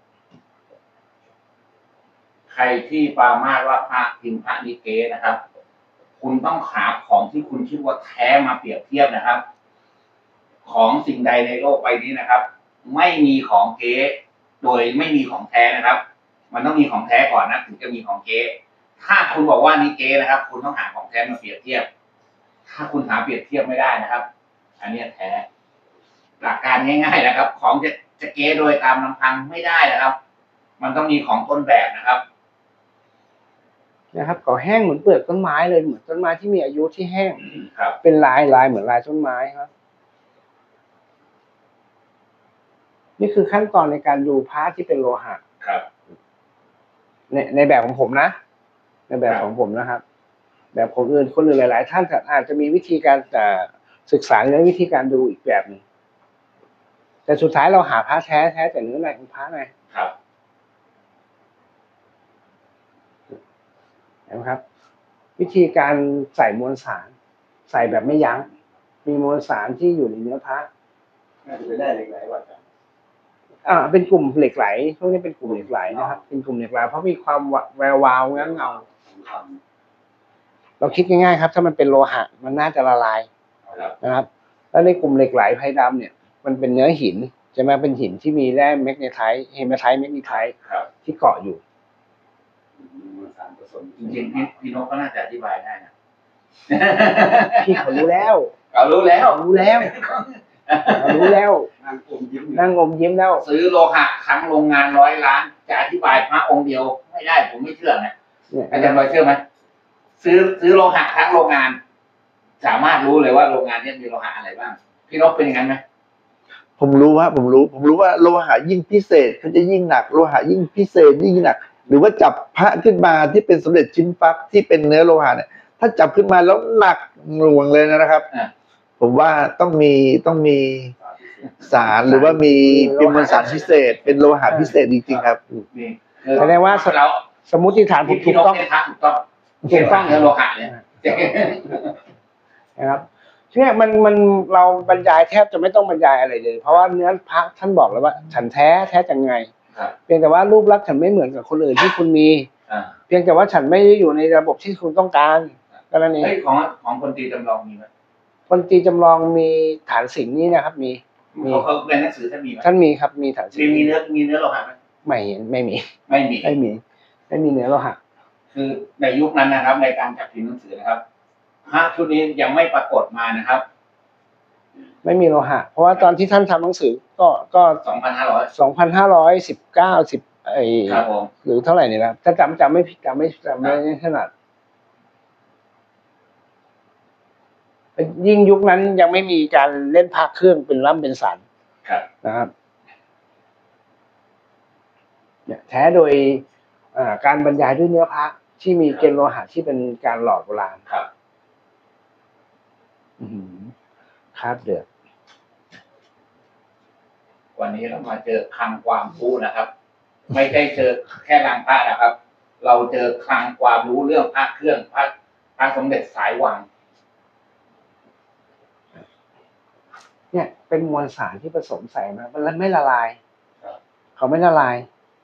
ใครที่ปรามาสว่าพระพิมพ์พระนิเกนะครับ คุณต้องหาของที่คุณคิดว่าแท้มาเปรียบเทียบนะครับ ของสิ่งใดในโลกใบนี้นะครับ ไม่มีของเก๊โดยไม่มีของแท้นะครับ มันต้องมีของแท้ก่อนนะถึงจะมีของเก๊ถ้าคุณบอกว่านี่เก๊นะครับ คุณต้องหาของแท้มาเปรียบเทียบ ถ้าคุณหาเปรียบเทียบไม่ได้นะครับ อันนี้แท้หลักการง่ายๆนะครับ ของจะเก๊โดยตามลำพังไม่ได้นะครับ มันต้องมีของต้นแบบนะครับก็แห้งเหมือนเปลือกต้นไม้เลยเหมือนต้นไม้ที่มีอายุที่แห้งครับเป็นลายเหมือนลายต้นไม้ครับนี่คือขั้นตอนในการดูพระที่เป็นโลหะครับในแบบของผมนะในแบบของผมนะครับแบบคนอื่นหลายๆท่านอาจจะมีวิธีการศึกษาเรื่องวิธีการดูอีกแบบหนึ่งแต่สุดท้ายเราหาพระแท้แต่เนื้อในของพระไงครับนะครับ วิธีการใส่มวลสารใส่แบบไม่ยั้งมีมวลสารที่อยู่ในเนื้อพระน่าจะไปได้เหล็กไหลว่าจะเป็นกลุ่มเหล็กไหลพวกนี้เป็นกลุ่มเหล็กไหลนะครับเป็นกลุ่มเหล็กไหลเพราะมีความแวววาวเงาทองคเราคิดง่ายๆครับถ้ามันเป็นโลหะมันน่าจะละลายครับนะครับแล้วในกลุ่มเหล็กไหลไพดำเนี่ยมันเป็นเนื้อหินใช่ไหมเป็นหินที่มีแร่แมกนีไทต์เฮมาไทต์แมกนีไทต์ครับที่เกาะอยู่ำมวลสารผสมจริงๆพี่นกก็น่าจะอธิบายได้นะพี่เขารู้แล้วเขารู้แล้วรู้แล้วรู้แล้วนั่งอมยิ้มอยู่นั่งอมยิ้มแล้วซื้อโลหะทั้งโรงงาน100 ล้านจะอธิบายพระองค์เดียวไม่ได้ผมไม่เชื่อนะเนี่ยอาจารย์บอยเชื่อไหมซื้อโลหะทั้งโรงงาน สามารถรู้เลยว่าโรงงานนี้มีโลหะอะไรบ้างพี่นพเป็นอย่างนั้นไหมผมรู้ว่าโลหะยิ่งพิเศษเขาจะยิ่งหนักโลหะยิ่งพิเศษยิ่งหนัก หรือว่าจับพระขึ้นมาที่เป็นสมเด็จชิ้นฟักที่เป็นเนื้อโลหะเนี่ยถ้าจับขึ้นมาแล้วหนักหน่วงเลยนะครับ ผมว่าต้องมีสารหรือว่ามีเป็นมวลสารพิเศษ เป็นโลหะพิเศษจริงๆครับนี่แสดงว่าเราสมมติฐานผมถูพี่กนพต้องเป็นพระถูกต้องเนื้อโลหะเนี่ยนะครับเนี่ยมันเราบรรยายแทบจะไม่ต้องบรรยายอะไรเลย เพราะว่าเนื้อพระท่านบอกแล้วว่า ฉันแท้จากไงครับเพียงแต่ว่ารูปลักษณ์ฉันไม่เหมือนกับคนอื่นที่คุณมี เพียงแต่ว่าฉันไม่ได้อยู่ในระบบที่คุณต้องการก็นั่นเองเฮ้ยของคนตีจำลองมีไหมคนจีนจำลองมีฐานสิงห์นี่นะครับ มีเขาในหนังสือท่านมีไหมท่านมีครับมีฐานสิงห์มีเนื้อโลหะไหมไม่มีไม่มีเนื้อโลหะคือในยุคนั้นนะครับ ในการจัดพิมพ์หนังสือนะครับพระชุดนี้ยังไม่ปรากฏมานะครับไม่มีโลหะเพราะว่าตอนที่ท่านทำหนังสือก็ 2,500 2,519 ครับผมหรือเท่าไหร่เนี่ยนะถ้าจำไม่ผิดจำไม่ขนาดยิ่งยุคนั้นยังไม่มีการเล่นพระเครื่องเป็นร่ำเป็นสันครับนะครับเนี่ยแท้โดยการบรรยายด้วยเนื้อพระที่มีเกณฑ์โลหะที่เป็นการหล่อโบราณครับคราบเดือดวันนี้เรามาเจอคลังความรู้นะครับ ไม่ใช่เจอแค่รางพระนะครับ เราเจอคลังความรู้เรื่องพระเครื่องพระสมเด็จสายวังเนี่ยเป็นมวลสารที่ผสมใส่มามันไม่ละลายครับเขาไม่ละลาย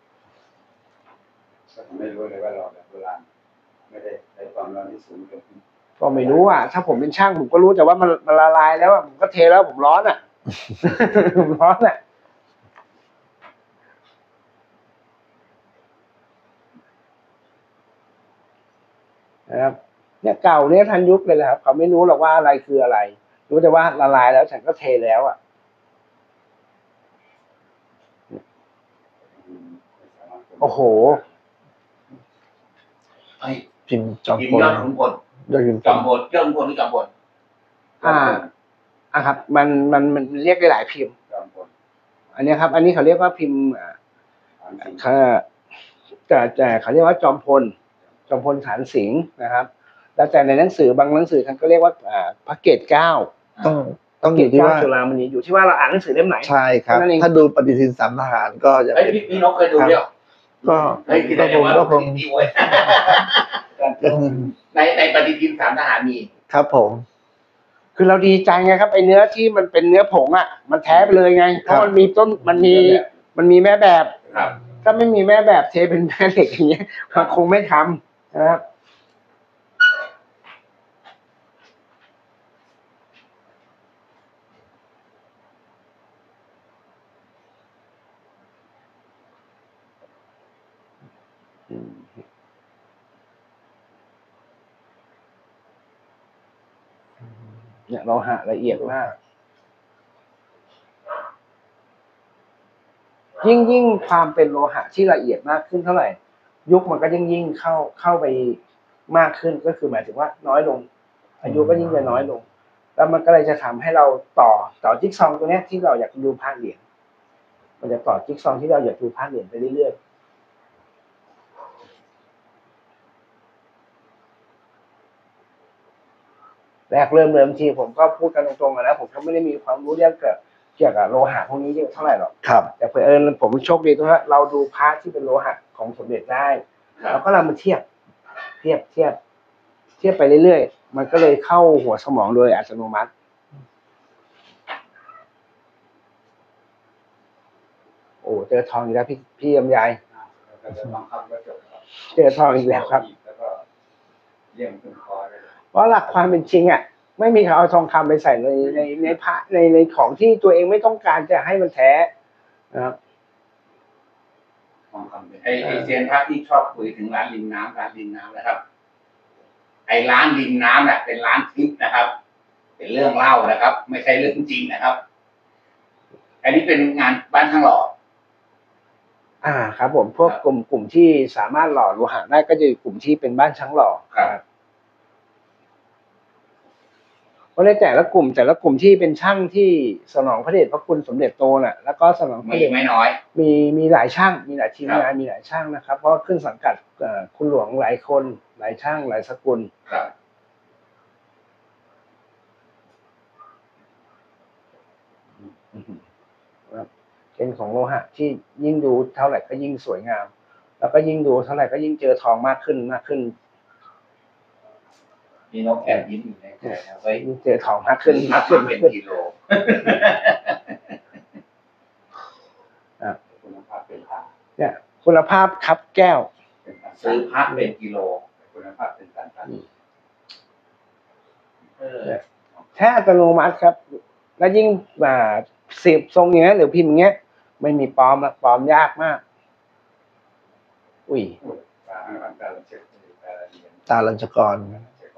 ผมไม่รู้เลยว่าเราแบบโบราณไม่ได้ใช้ความร้อนที่สูงเกินก็ไม่รู้อ่ะถ้าผมเป็นช่างผมก็รู้แต่ว่ามันละลายแล้วอ่ะผมก็เทแล้วผมร้อนอ่ะ ผมร้อนอ่ะนะครับเนี่ยเก่าเนี่ยทันยุคเลยแหละครับเขาไม่รู้หรอกว่าอะไรคืออะไร รู้แต่ว่าละลายแล้วฉันก็เทแล้วอ่ะ โอ้โหพิมพ์จอมพิมพพ์ลยอดขุนพลยอดพิมพ์จอมพลยอดขุนพลหรือจอมพลครับมันเรียกได้หลายพิมพ์จอมพลอันนี้ครับ อันนี้เขาเรียกว่าพิมพ์ฐานสิงห์แต่เขาเรียกว่าจอมพลฐานสิงห์นะครับ แล้วแต่ในหนังสือบางหนังสือท่านก็เรียกว่าพระเกตเก้าต้องอยู่ที่ว่าจุฬามณีอยู่ที่ว่าเราอ่านหนังสือเล่มไหนใช่ครับนั่นเองถ้าดูปฏิทินสามทหารก็จะเฮ้ยเป็นพี่นกเคยดูเดียวก็เฮ้ยพี่ก็ได้คงว่าก็คงดีเว้ยในปฏิทินสามทหารมีครับผมคือเราดีใจไงครับไอเนื้อที่มันเป็นเนื้อผงอ่ะมันแท้ไปเลยไงเพราะมันมีต้นมันมีแม่แบบครับถ้าไม่มีแม่แบบเทเป็นแม่เหล็กอย่างเงี้ยมันคงไม่ทำนะครับเนี่ยเราหะละเอียดมาก ยิ่งความเป็นโลหะที่ละเอียดมากขึ้นเท่าไหร่ ยุคมันก็ยิ่งเข้าไปมากขึ้นก็คือหมายถึงว่าน้อยลง อายุก็ยิ่งจะน้อยลง แล้วมันก็เลยจะทำให้เราต่อจิ๊กซอว์ตัวเนี้ยที่เราอยากดูภาคเหรียญมันจะต่อจิ๊กซอว์ที่เราอยากดูภาคเหรียญไปเรื่อยๆแรกเริ่มทีผมก็พูดกันตรงๆแล้วผมก็ไม่ได้มีความรู้เรื่องเกี่ยวกับโลหะพวกนี้เยอะเท่าไหร่หรอกครับแต่เผอิญผมโชคดีตรงที่เราดูพระที่เป็นโลหะของสมเด็จได้ แล้วก็เรามาเทียบไปเรื่อยๆมันก็เลยเข้าหัวสมองโดยอัตโนมัติโอ้เจอทองอีกแล้วพี่ลำไยก็จะบังคับก็จบครับเจอทองอีกแล้วครับแล้วก็เลี่ยมขึ้นคอเลยเพราะหลักความเป็นจริงอ่ะไม่มีใครเอาทองคำไปใส่ในพระในของที่ตัวเองไม่ต้องการจะให้มันแท้นะครับทองคำเป็นไอเซียนพระที่ชอบคุยถึงร้านริมน้ำนะครับ ไอร้านริมน้ำน่ะเป็นร้านทิพย์นะครับ เป็นเรื่องเล่านะครับ ไม่ใช่เรื่องจริงนะครับอันนี้เป็นงานบ้านช่างหล่อครับผมพวกกลุ่มที่สามารถหล่อโลหะได้ก็จะกลุ่มที่เป็นบ้านช่างหล่อครับเพราะในแต่ละกลุ่มที่เป็นช่างที่สนองพระเดชพระคุณสมเด็จโตน่ะแล้วก็สนองพระมีเดชไม่น้อยมีหลายช่างมีหลายทีมครับงานมีหลายช่างนะครับ เพราะขึ้นสังกัดคุณหลวงหลายคนหลายช่างหลายสกุลครับเป็นของโลหะที่ยิ่งดูเท่าไหร่ก็ยิ่งสวยงาม แล้วก็ยิ่งดูเท่าไหร่ก็ยิ่งเจอทองมากขึ้นมีนกแอบยิ้มอยู่ในใจนะเฮ้ยยิ่งเจอทองมากขึ้นเป็นกิโลคุณภาพเป็นพันเนี่ยคุณภาพครับแก้วเป็นพันซื้อพระเป็นกิโลคุณภาพเป็นพันแท้อัตโนมัติครับ แล้วยิ่งสีบทรงอย่างเงี้ยหรือพิมพ์อย่างเงี้ยไม่มีปลอมละปลอมยากมาก อุ้ยตาลัญจกร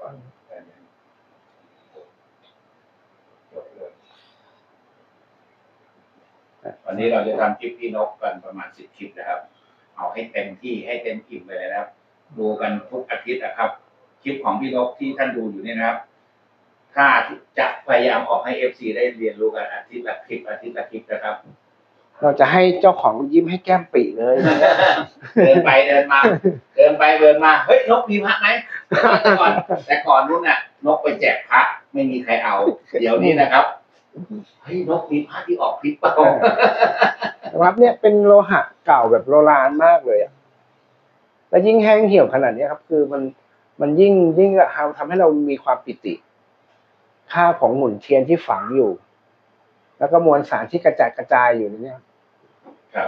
วันนี้เราจะทำคลิปพี่นกกันประมาณ10 คลิปนะครับ เอาให้เต็มที่ให้เต็มอิ่มเลยนะครับ ดูกันทุกอาทิตย์นะครับ คลิปของพี่นกที่ท่านดูอยู่เนี่ยนะครับ ถ้าจะพยายามออกให้ FC ได้เรียนรู้กันอาทิตย์ละคลิปนะครับเราจะให้เจ้าของยิ้มให้แก้มปีเลยเดินไปเดินมา เดินไปเดินมาเฮ้ยนกมีพระไหมแต่ก่อนนู้นน่ะ นกไปแจกพระไม่มีใครเอา เดี๋ยวนี้นะครับเฮ้ยนกมีพระที่ออกคลิปเปล่านะครับเนี่ยเป็นโลหะเก่าแบบโบราณมากเลยอ่ะแล้วยิ่งแห้งเหี่ยวขนาดนี้ครับ คือมันยิ่งทำให้เรามีความปิติ ค่าของหมุนเทียนที่ฝังอยู่ แล้วก็มวลสารที่กระจายอยู่ในนี้ครับ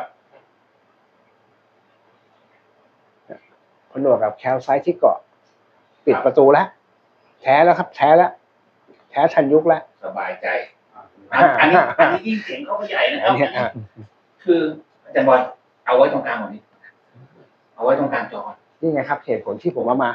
ผนวกกับแคลไซต์ที่เกาะ ปิดประตูแล้วแท้แล้วครับ แท้ทันยุคแล้วสบายใจ อันนี้ยิ่งเสียงเขาก็ใหญ่นะครับ คืออาจารย์บอยเอาไว้ตรงกลางก่อนนี้ เอาไว้ตรงกลางจอนี่ไงครับเหตุผลที่ผมเอามา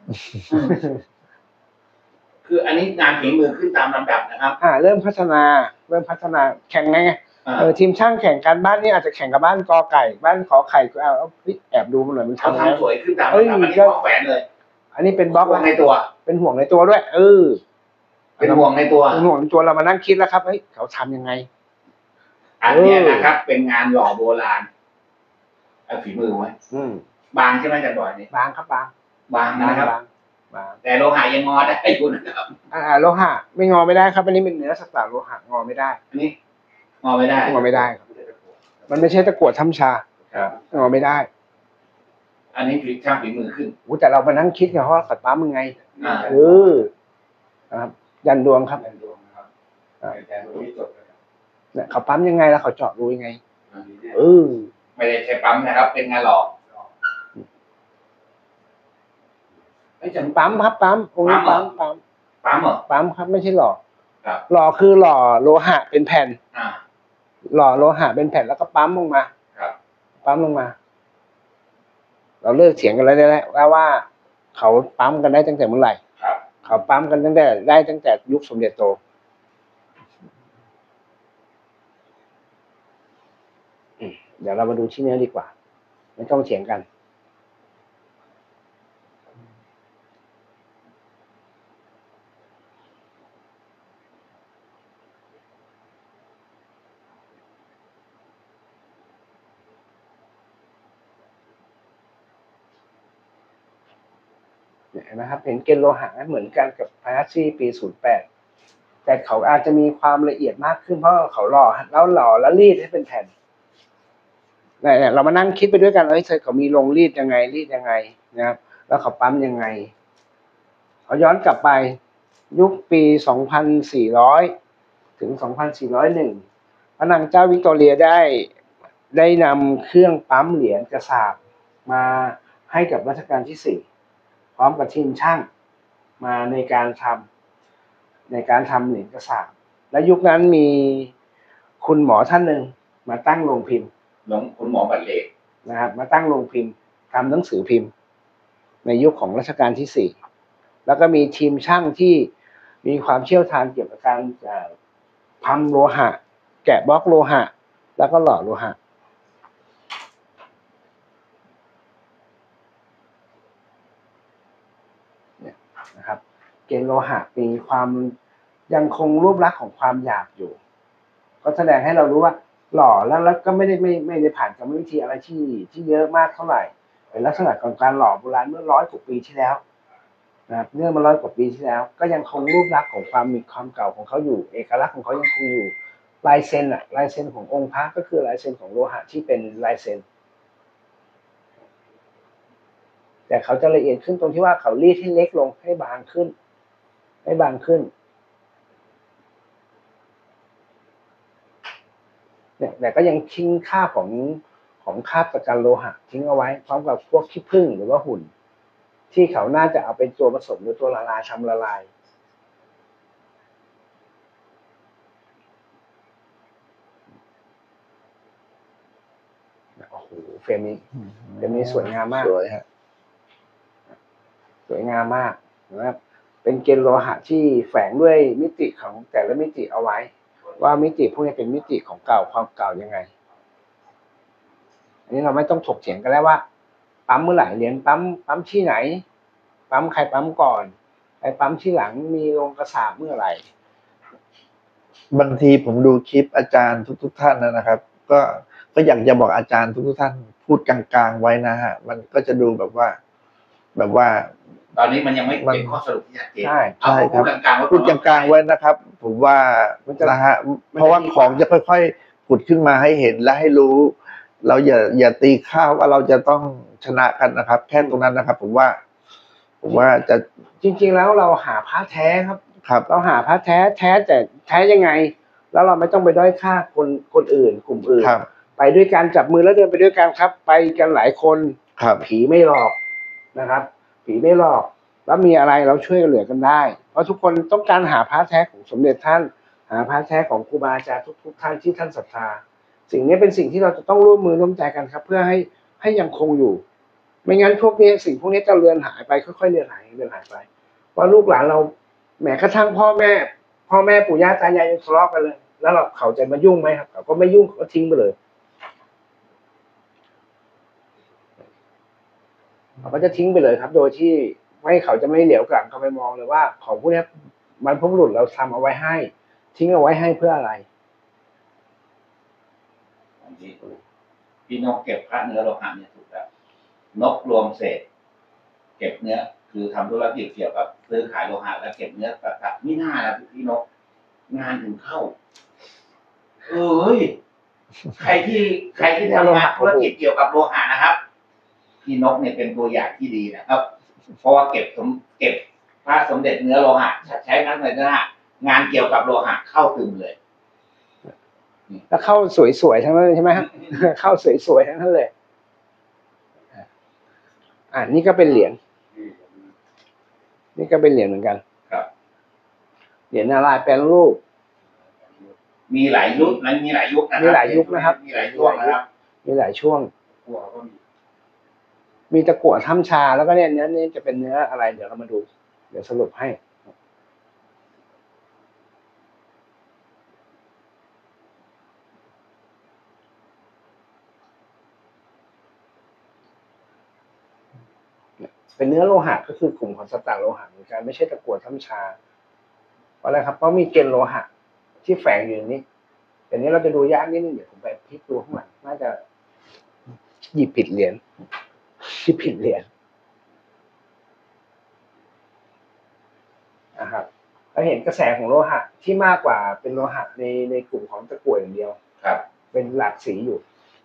คืออันนี้งานฝีมือขึ้นตามลำดับนะครับเริ่มพัฒนาแข่งไงทีมช่างแข่งกันบ้านนี่อาจจะแข่งกับบ้านกอไก่บ้านขอไข่ก็เอาแอบดูมันหน่อยมันเขาทำยังไงทำสวยขึ้นตามลำดับอันนี้บล็อกแหวนเลยอันนี้เป็นบล็อกห่วงในตัวเป็นห่วงในตัวด้วยเป็นห่วงในตัวเป็นห่วงในตัวเรามานั่งคิดแล้วครับเฮ้ยเขาทำยังไงอันเนี้ยนะครับ เป็นงานหล่อโบราณเอาฝีมือไว้บางใช่ไหมอาจารย์บอยนี่บางครับบางนะครับบางแต่โลหะยังงอได้อยู่นะครับโลหะไม่งอไม่ได้ครับอันนี้เป็นเนื้อสัตว์โลหะงอไม่ได้อันนี้งอไม่ได้งอไม่ได้ครับมันไม่ใช่ตะกั่วทำชาครับงอไม่ได้อันนี้ช่างฝีมือขึ้นแต่เรามานั่งคิดกันว่าสัตว์ปั๊มยังไงนะครับยันดวงครับเป็นดวงนะครับแทนที่จบเลยเนี่ยเขาปั๊มยังไงแล้วเขาเจาะรูยังไงไม่ได้ใช้ปั๊มนะครับ เป็นงานหล่อไม่จำปั๊มครับปั๊มองค์นี้ปั๊มปั๊มเหรอปั๊มครับไม่ใช่หล่อครับหล่อคือหล่อโลหะเป็นแผ่นอ่าหล่อโลหะเป็นแผ่นแล้วก็ปั๊มลงมาครับปั๊มลงมา เราเลิกเถียงกันแล้วได้แล้วว่าเขาปั๊มกันได้ตั้งแต่เมื่อไหร่ครับเขาปั๊มกันตั้งแต่ยุคสมเด็จโตเดี๋ยวเรามาดูที่เนื้อดีกว่า ไม่ต้องเถียงกันเห็นไหมครับเห็นเกณฑ์โลหะเหมือนกันกับพาราซี่ปี08แต่เขาอาจจะมีความละเอียดมากขึ้นเพราะเขาหล่อแล้วรีดให้เป็นแผ่นเนี่ยเรามานั่งคิดไปด้วยกันเขามีลงรีดยังไงนะครับแล้วเขาปั๊มยังไงเขาย้อนกลับไปยุคปี2400ถึง2401พระนางเจ้าวิกตอเรียได้นำเครื่องปั๊มเหรียญกระสาบมาให้กับรัชกาลที่4พร้อมกับทีมช่างมาในการทำเหรียญกระสาบและยุคนั้นมีคุณหมอท่านหนึ่งมาตั้งโรงพิมพ์คุณหมอบัตรเลขนะครับมาตั้งโรงพิมพ์ทำหนังสือพิมพ์ในยุคของรัชกาลที่4แล้วก็มีทีมช่างที่มีความเชี่ยวชาญเกี่ยวกับการทำโลหะแกะบล็อกโลหะแล้วก็หล่อโลหะเนี่ยนะครับเกณฑ์โลหะมีความยังคงรูปลักษณ์ของความหยาบอยู่ก็แสดงให้เรารู้ว่าหล่อแล้วก็ไม่ได้ผ่านกรรมวิธีอะไรที่เยอะมากเท่าไหร่เป็นลักษณะของการหล่อโบราณเมื่อ100 กว่าปีที่แล้วนะครับเนื่องมา100 กว่าปีที่แล้วก็ยังคงรูปลักษณ์ของความมีความเก่าของเขาอยู่เอกลักษณ์ของเขายังคงอยู่ลายเซ็นลายเซ็นขององค์พระก็คือลายเซ็นของโลหะที่เป็นลายเซ็นแต่เขาจะละเอียดขึ้นตรงที่ว่าเขารีดให้เล็กลงให้บางขึ้นเนี่ยแต่ก็ยังทิ้งค่าของคราบตะกันโลหะทิ้งเอาไว้พร้อมกับพวกขี้ผึ้งหรือว่าหุ่นที่เขาน่าจะเอาเป็นตัวผสมหรือตัวละลายทำละลายโอ้โหเฟรมนี้สวยงามมากสวยฮะสวยงามมากนะครับเป็นเกณฑ์โลหะที่แฝงด้วยมิติของแต่ละมิติเอาไว้ว่ามิติพวกนี้เป็นมิติของเก่าความเก่ายังไงอันนี้เราไม่ต้องถกเถียงกันแล้วว่าปั๊มเมื่อไหร่เหรียญปั๊มที่ไหนปั๊มใครปั๊มก่อนใครปั๊มที่หลังมีโรงกระสาบเมื่อไหร่บางทีผมดูคลิปอาจารย์ทุกท่านนะครับก็อยากจะบอกอาจารย์ทุกท่านพูดกลางๆไว้นะฮะมันก็จะดูแบบว่าตอนนี้มันยังไม่เป็นข้อสรุปที่ชัดเจนใช่ใช่ครับพูดกลางๆไว้ก่อนพูดกลางๆไว้นะครับ ผมว่านะฮะเพราะว่าของจะค่อยๆผุดขึ้นมาให้เห็นและให้รู้ เราอย่าตีค่าว่าเราจะต้องชนะกันนะครับ แค่ตรงนั้นนะครับ ผมว่าจะจริงๆแล้วเราหาพระแท้ครับครับเราหาพระแท้แต่แท้ยังไงแล้วเราไม่ต้องไปด้อยค่าคนอื่นกลุ่มอื่นครับไปด้วยการจับมือแล้วเดินไปด้วยกันครับ ไปกันหลายคนครับผีไม่หลอกนะครับ ผีไม่หลอกแล้วมีอะไรเราช่วยเหลือกันได้เพราะทุกคนต้องการหาพระแท้ของสมเด็จท่านหาพระแท้ของครูบาอาจารย์ทุกท่านที่ท่านศรัทธาสิ่งนี้เป็นสิ่งที่เราจะต้องร่วมมือร่วมใจกันครับ เพื่อให้ยังคงอยู่ ไม่งั้นพวกนี้สิ่งพวกนี้จะเลือนหายไปค่อยๆเลือนหายไปว่าลูกหลานเราแม้กระทั่งพ่อแม่ปู่ย่าตายายยังทะเลาะกันเลยแล้วเขาจะมายุ่งไหมครับเขาก็ไม่ยุ่งเขาก็ทิ้งไปเลยเขาก็จะทิ้งไปเลยครับโดยที่ไม่เขาจะไม่เหลียวกลับเข้าไปมองเลยว่าของพวกนี้มันพวกหลุดเราทำเอาไว้ให้ทิ้งเอาไว้ให้เพื่ออะไรพี่นกเก็บพระเนื้อโลหะเนี่ยถูกแล้วนกรวมเศษเก็บเนื้อคือทำธุรกิจเกี่ยวกับซื้อขายโลหะแล้วเก็บเนื้อตัดไม่น่าละพี่นกงานถึงเข้าใครที่ทำงานธุรกิจเกี่ยวกับโลหะนะครับพี่นกเนี่ยเป็นตัวอย่างที่ดีนะครับเพราะว่าเก็บพระสมเด็จเนื้อโลหะใช้พระสมเด็จเนื้อโลหะงานเกี่ยวกับโลหะเข้าตึมเลยแล้วเข้าสวยๆทั้งนั้นใช่ไหมฮะ เข้าสวยๆทั้งนั้นเลยนี่ก็เป็นเหรียญนี่ก็เป็นเหรียญเหมือนกันครับเหรียญนารายณ์แปลงรูปมีหลายยุคนะมีหลายยุคนะครับมีหลายช่วงนะครับมีหลายช่วงมีตะกั่วถ้ำชาแล้วก็เนี่ยเนื้อนี้จะเป็นเนื้ออะไรเดี๋ยวเรามาดูเดี๋ยวสรุปให้เป็นเนื้อโลหะก็คือกลุ่มของสตางค์โลหะเหมือนกันไม่ใช่ตะกั่วถ้ำชาเพราะอะไรครับเพราะมีเกณฑ์โลหะที่แฝงอยู่ในนี้แต่นี้เราจะดูยากนิดนึงเดี๋ยวผมไปพลิกดูข้างหลังน่าจะหยิบผิดเหรียญนะครับเราเห็นกระแสของโลหะที่มากกว่าเป็นโลหะในกลุ่มของตะกั่วอย่างเดียวครับเป็นหลากสีอยู่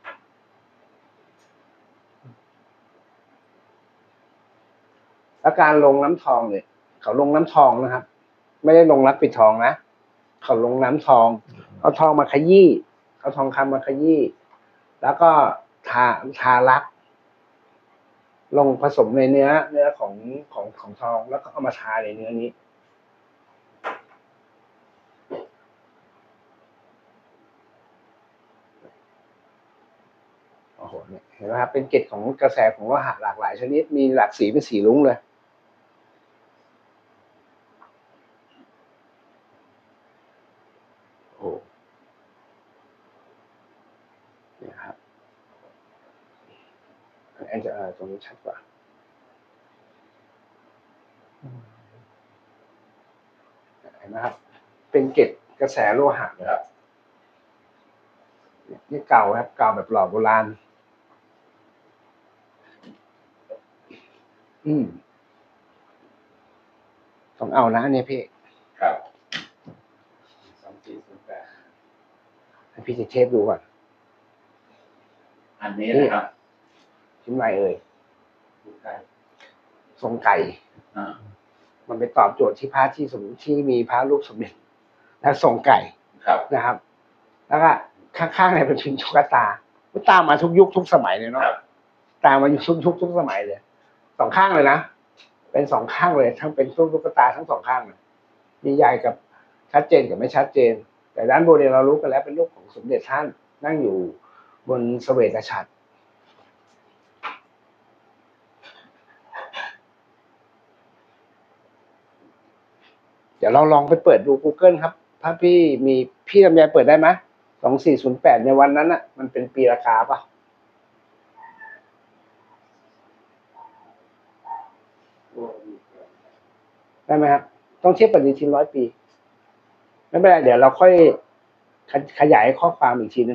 และการลงน้ำทองเนี่ยเขาลงน้ำทองนะครับไม่ได้ลงรักปิดทองนะเขาลงน้ำทองเอาทองมาขยี้เอาทองคำมาขยี้แล้วก็ทาลักลงผสมในเนื้อของทองแล้วก็เอามาทาในเนื้อนี้โอ้โหเนี่ยเห็นไหมครับเป็นเกล็ดของกระแสของโลหะหลากหลายชนิดมีหลากสีเป็นสีรุ้งเลยอันจะตรงนี้ชัดกว่าเห็นไหมครับเป็นเกล็ดกระแสโลหะนะครับนี่เก่าครับเก่าแบบหล่อโบราณต้องเอานะเนี่ยพี่ครับ 2408 ให้พี่จะเทปดูก่อนอันนี้นะครับชิ้นไรเอ่ยลูกไก่ทรงไก่ มันไปตอบโจทย์ที่พระที่มีพระรูปสมเด็จและทรงไก่ครับนะครับ แล้วก็ข้างๆเนี่ยเป็นชิ้นตุ๊กตาตามมาทุกยุคทุกสมัยเลยเนาะครับตามมาอยู่ทุกยุคทุกสมัยเลยสองข้างเลยนะเป็นสองข้างเลยทั้งเป็นตุ๊กตาทั้งสองข้างเลยมีใหญ่กับชัดเจนกับไม่ชัดเจน แต่ด้านบนเนี่ยเรารู้กันแล้วเป็นรูปของสมเด็จท่านนั่งอยู่บนเสวตฉัตรเดี๋ยวเราลองไปเปิดดู Google ครับถ้าพี่ลำไยเปิดได้ไหม2408ในวันนั้นอ่ะมันเป็นปีราคาป่ะได้ไหมครับต้องเทียบปฏิทิน100 ปีไม่เป็นไรเดี๋ยวเราค่อยขยายข้อความอีกทีนึง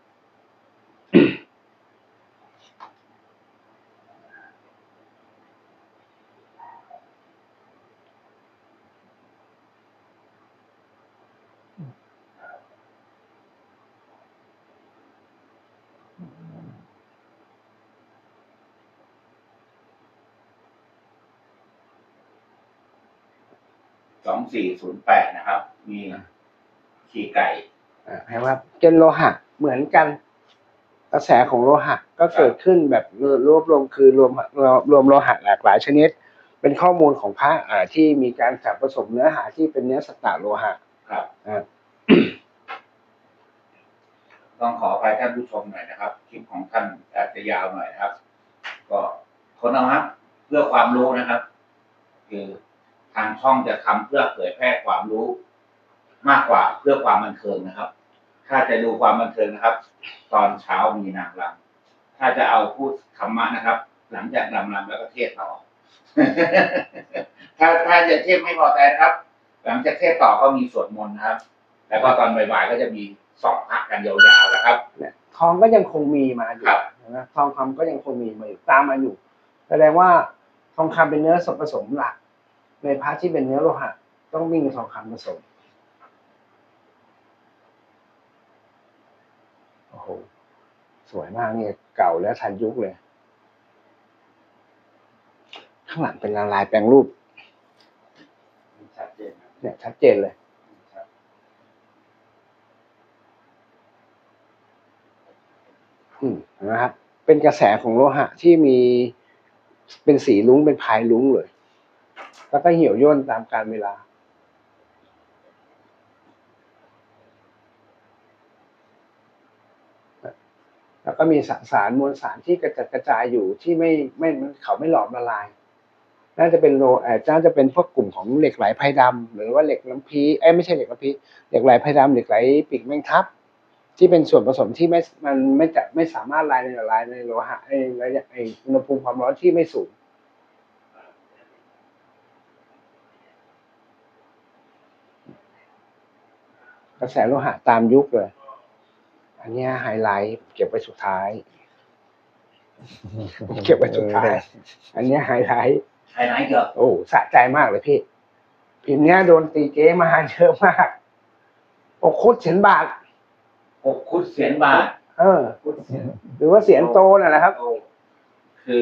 2408นะครับ มีขี่ไก่เห็นไหมครับเกณฑ์โลหะเหมือนกันกระแสของโลหะก็เกิดขึ้นแบบรวบรวมคือรวมโลหะหลากหลายชนิดเป็นข้อมูลของพระที่มีการสับผสมเนื้อหาที่เป็นเนื้อสตโลหะครับ ต้องขออภัยท่านผู้ชมหน่อยนะครับคลิปของท่านอาจจะยาวหน่อยนะครับ ก็คนเอาครับเพื่อความรู้นะครับ คือทางช่องจะทำเพื่อเผยแพร่ความรู้มากกว่าเพื่อความบันเทิงนะครับ ถ้าจะดูความบันเทิงนะครับ ตอนเช้ามีนางรำถ้าจะเอาพูดธรรมะนะครับ หลังจากรำแล้วก็เทศต่อ ถ้าจะเทศไม่พอใจนะครับ หลังจากเทศต่อก็มีสวดมนต์นะครับ แล้วก็ตอนบ่ายๆก็จะมีสองพักกันยาวๆนะครับทองก็ยังคงมีมาอยู่ครับนะทองคำก็ยังคงมีมาอยู่ตามมาอยู่แสดงว่าทองคำเป็นเนื้อส่วนผสมหลักในพระที่เป็นเนื้อโลหะต้องมีทองคำผสมโอ้โหสวยมากเนี่ยเก่าและทันยุคเลยข้างหลังเป็นลายแปลงรูปชัดเจนครับเนี่ยชัดเจนเลยนะครับเป็นกระแสของโลหะที่มีเป็นสีลุ้งเป็นพายลุ้งเลยแล้วก็เหี่ยวย่นตามกาลเวลาแล้วก็มีสารมวลสารที่กระจัดกระจายอยู่ที่เขาไม่หลอมละลายน่าจะเป็นน่าจะเป็นพวกกลุ่มของเหล็กไหลไพรดำหรือว่าเหล็กน้ำพีไม่ใช่เหล็กน้ำพีเหล็กไหลไพรดำเหล็กไหลปีกแมงทับที่เป็นส่วนผสมที่มันไม่สามารถละลายในโลหะอุณหภูมิความร้อนที่ไม่สูงกระแสโลหะตามยุคเลยอันนี้ไฮไลท์เก็บไว้สุดท้ายเก็บไว้สุดท้ายอันนี้ไฮไลท์เกือบโอ้สะใจมากเลยพี่พิมพ์เนี้ยโดนตีเก๊มาเยอะมาก6 คุดเสียนบาท 6 คุดเสียนบาทหรือว่าเสียนโตน่ะนะครับคือ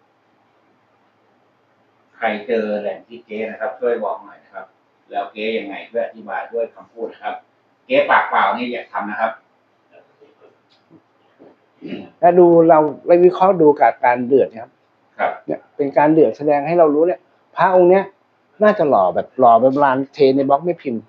ใครเจอแหล่งที่เก๊นะครับช่วยบอกหน่อยนะครับ แล้วเก๊ยังไงเพื่ออธิบายด้วยคำพูดนะครับ เก๊ปากเปล่านี่อย่าทำนะครับแล้วเราวิเคราะห์ดูกับการเดือดครับครับเนี่ยเป็นการเดือดแสดงให้เรารู้เนี่ยพระองค์เนี้ยน่าจะหล่อแบบโบราณเทในบล็อกไม่พิมพ์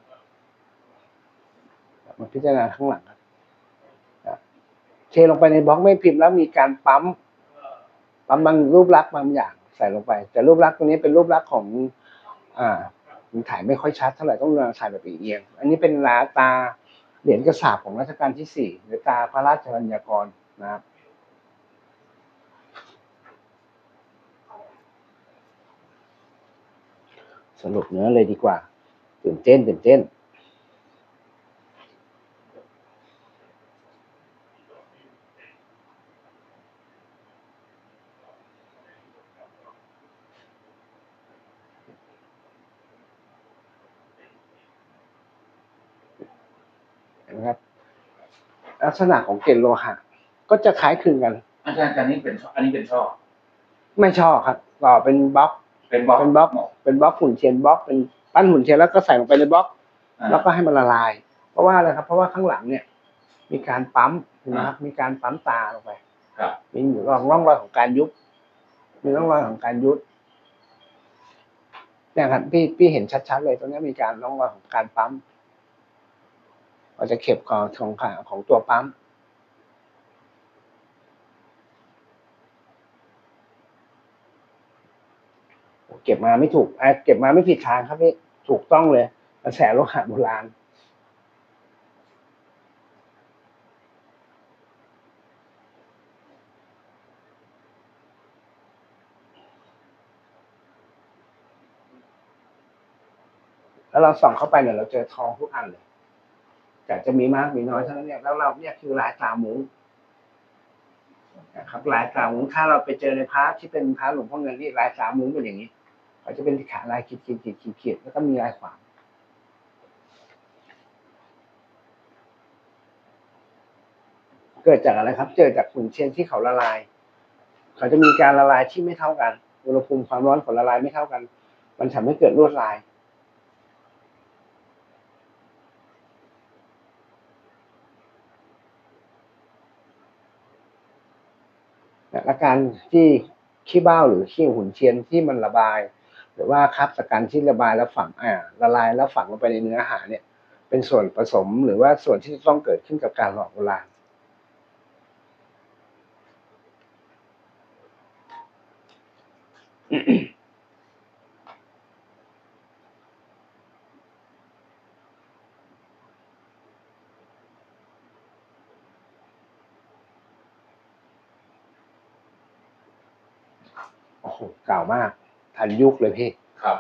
มาพิจารณาข้างหลังครับเทลงไปในบล็อกไม่พิมพ์แล้วมีการปั๊มบางรูปลักษณ์บางอย่างใส่ลงไปแต่รูปลักษณ์ตัวนี้เป็นรูปลักษณ์ของมันถ่ายไม่ค่อยชัดเท่าไหร่ต้องถ่ายแบบเอียงอันนี้เป็นตาเหรียญกระสาบของรัชกาลที่4หรือตาพระราชวัญญากรนะครับสรุปเนื้อเลยดีกว่าตื่นเต้นนะครับลักษณะของเกล็ดโลหะก็จะคล้ายคลึงกันอาจารย์อันนี้เป็นช่อไม่ช่อครับก็เป็นบล็อกเป็นบล็อกหุ่นเทียนบล็อกเป็นปั้นหุ่นเทียนแล้วก็ใส่ลงไปในบล็อกแล้วก็ให้มันละลายเพราะว่าอะไรครับเพราะว่าข้างหลังเนี่ยมีการปั๊มนะครับมีการปั๊มตาลงไปมีร่องรอยของการยุบมีร่องรอยของการยุบเนี่ยครับพี่เห็นชัดๆเลยตรงนี้มีการร่องรอยของการปั๊มเราจะเข็บของตัวปั๊มเก็บมาไม่ถูกเก็บมาไม่ผิดทางครับพี่ถูกต้องเลยกระแสโลหะโบราณแล้วเราส่องเข้าไปเนี่ยเราเจอทองทุกอันเลยแต่จะมีมากมีน้อยเท่านั้นเนี่ยแล้วเราเนี่ยคือลายตามุ้งนะครับลายตามุ้งถ้าเราไปเจอในพระที่เป็นพระหลวงพ่อเงินที่ลายตามุ้งเป็นอย่างนี้เขาจะเป็นขาลายขีดแล้วก็มีลายขวางเกิดจากอะไรครับเกิดจากหุ่นเทียนที่เขาละลายเขาจะมีการละลายที่ไม่เท่ากันอุณหภูมิความร้อนของละลายไม่เท่ากันมันทำให้เกิดลวดลายและการที่ขี้เบ้าหรือขี้หุ่นเทียนที่มันระบายหรือว่าคราบสกันที่ระบายแล้วฝังละลายแล้วฝังลงไปในเนื้ออาหารเนี่ยเป็นส่วนผสมหรือว่าส่วนที่ต้องเกิดขึ้นกับการหล่อโบราณโอ้โหเก่ามากทันยุคเลยพี่ครับ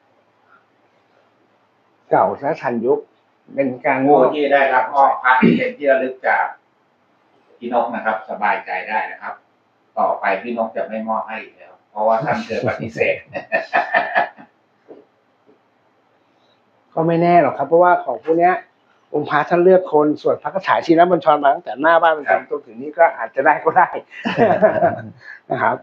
เก่าและทันยุคเป็นการผู้ที่ได้รับมอบพระเป็นที่ระลึกจากพี่นกนะครับสบายใจได้นะครับ ต่อไปพี่นกจะไม่มอบให้อีกแล้วเพราะว่าท่านเกิดปฏิเสธก็ไม่แน่หรอกครับเพราะว่าของพวกนี้องค์พระท่านเลือกคนส่วนพระกระถาชีนบัญชรมาตั้งแต่หน้าบ้านจนถึงนี้ก็อาจจะได้ก็ได้ นะครับ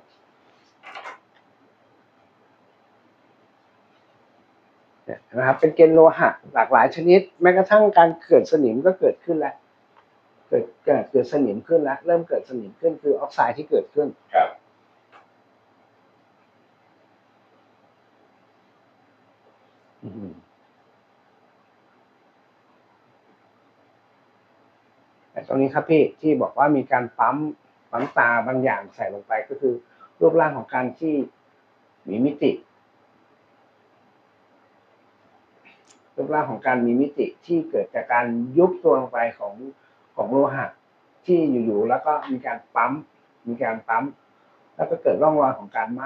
นะครับเป็นเกณฑ์โลหะหลากหลายชนิดแม้กระทั่งการเกิดสนิมก็เกิดขึ้นแล้วเกิดสนิมขึ้นแล้วเริ่มเกิดสนิมขึ้นคือออกไซด์ที่เกิดขึ้นครับแต่ตรงนี้ครับพี่ที่บอกว่ามีการปั๊มตาบางอย่างใส่ลงไปก็คือรูปร่างของการที่มีมิติรูปร่างของการมีมิติที่เกิดจากการยุบตัวลงไปของโลหะที่อยู่ๆแล้วก็มีการปั๊มแล้วก็เกิดร่องรอยของการไหม้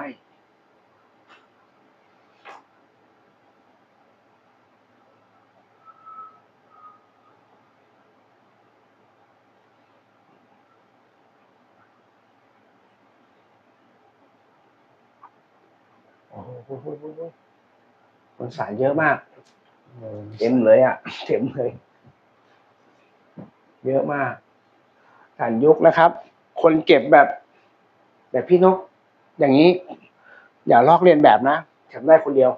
โอ้โหมวลสารเยอะมากเต็มเลยเต็มเลยเยอะมากการยุคนะครับคนเก็บแบบพี่นกอย่างนี้อย่าลอกเลียนแบบนะทำได้คนเดียว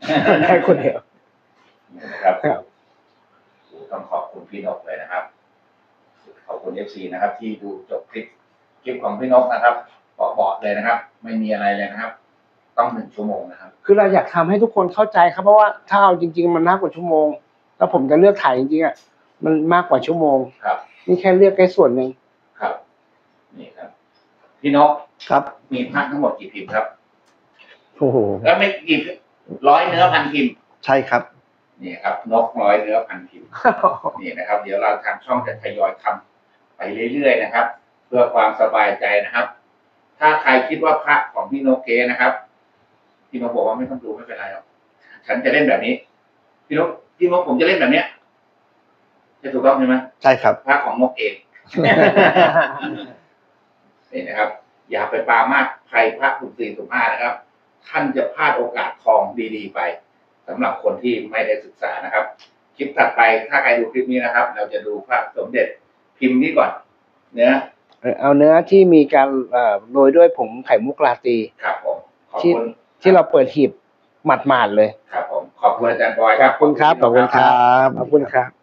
ครับต้องขอบคุณพี่นกเลยนะครับขอบคุณ FC นะครับที่ดูจบคลิปของพี่นกนะครับบอกเลยนะครับไม่มีอะไรเลยนะครับต้อง1 ชั่วโมงนะครับคือเราอยากทำให้ทุกคนเข้าใจครับเพราะว่าถ้าเอาจริงๆมันมากกว่าชั่วโมงแล้วผมจะเลือกถ่ายจริงๆมันมากกว่าชั่วโมงครับนี่แค่เลือกแค่ส่วนหนึ่งครับนี่ครับพี่นกครับมีพระทั้งหมดกี่พิมพ์ครับโอ้โหแล้วไม่กี่100 เนื้อพันพิมพ์ใช่ครับนี่ครับนก100 เนื้อพันพิมพ์นี่นะครับเดี๋ยวเราทางช่องจะทยอยทำไปเรื่อยๆนะครับเพื่อความสบายใจนะครับถ้าใครคิดว่าพระของพี่นกเก๋นะครับพี่นกบอกว่าไม่ต้องดูไม่เป็นไรหรอกฉันจะเล่นแบบนี้พี่นกผมจะเล่นแบบเนี้ยจะถูกต้องใช่ไหมใช่ครับพระของนกเอง นี่นะครับ อย่าไปปรามาสใครพระสุ่มสี่สุ่มห้านะครับ ท่านจะพลาดโอกาสทองดีๆไปสำหรับคนที่ไม่ได้ศึกษานะครับคลิปถัดไปถ้าใครดูคลิปนี้นะครับ เราจะดูพระสมเด็จพิมพ์นี้ก่อนเนื้อเอาเนื้อที่มีการโรยด้วยผงไข่มุกลาตรีครับผมขอบที่คุณที่เราเปิดหีบหมาดๆเลยครับผมขอบคุณอาจารย์บอยครับขอบคุณครับขอบคุณครับขอบคุณครับ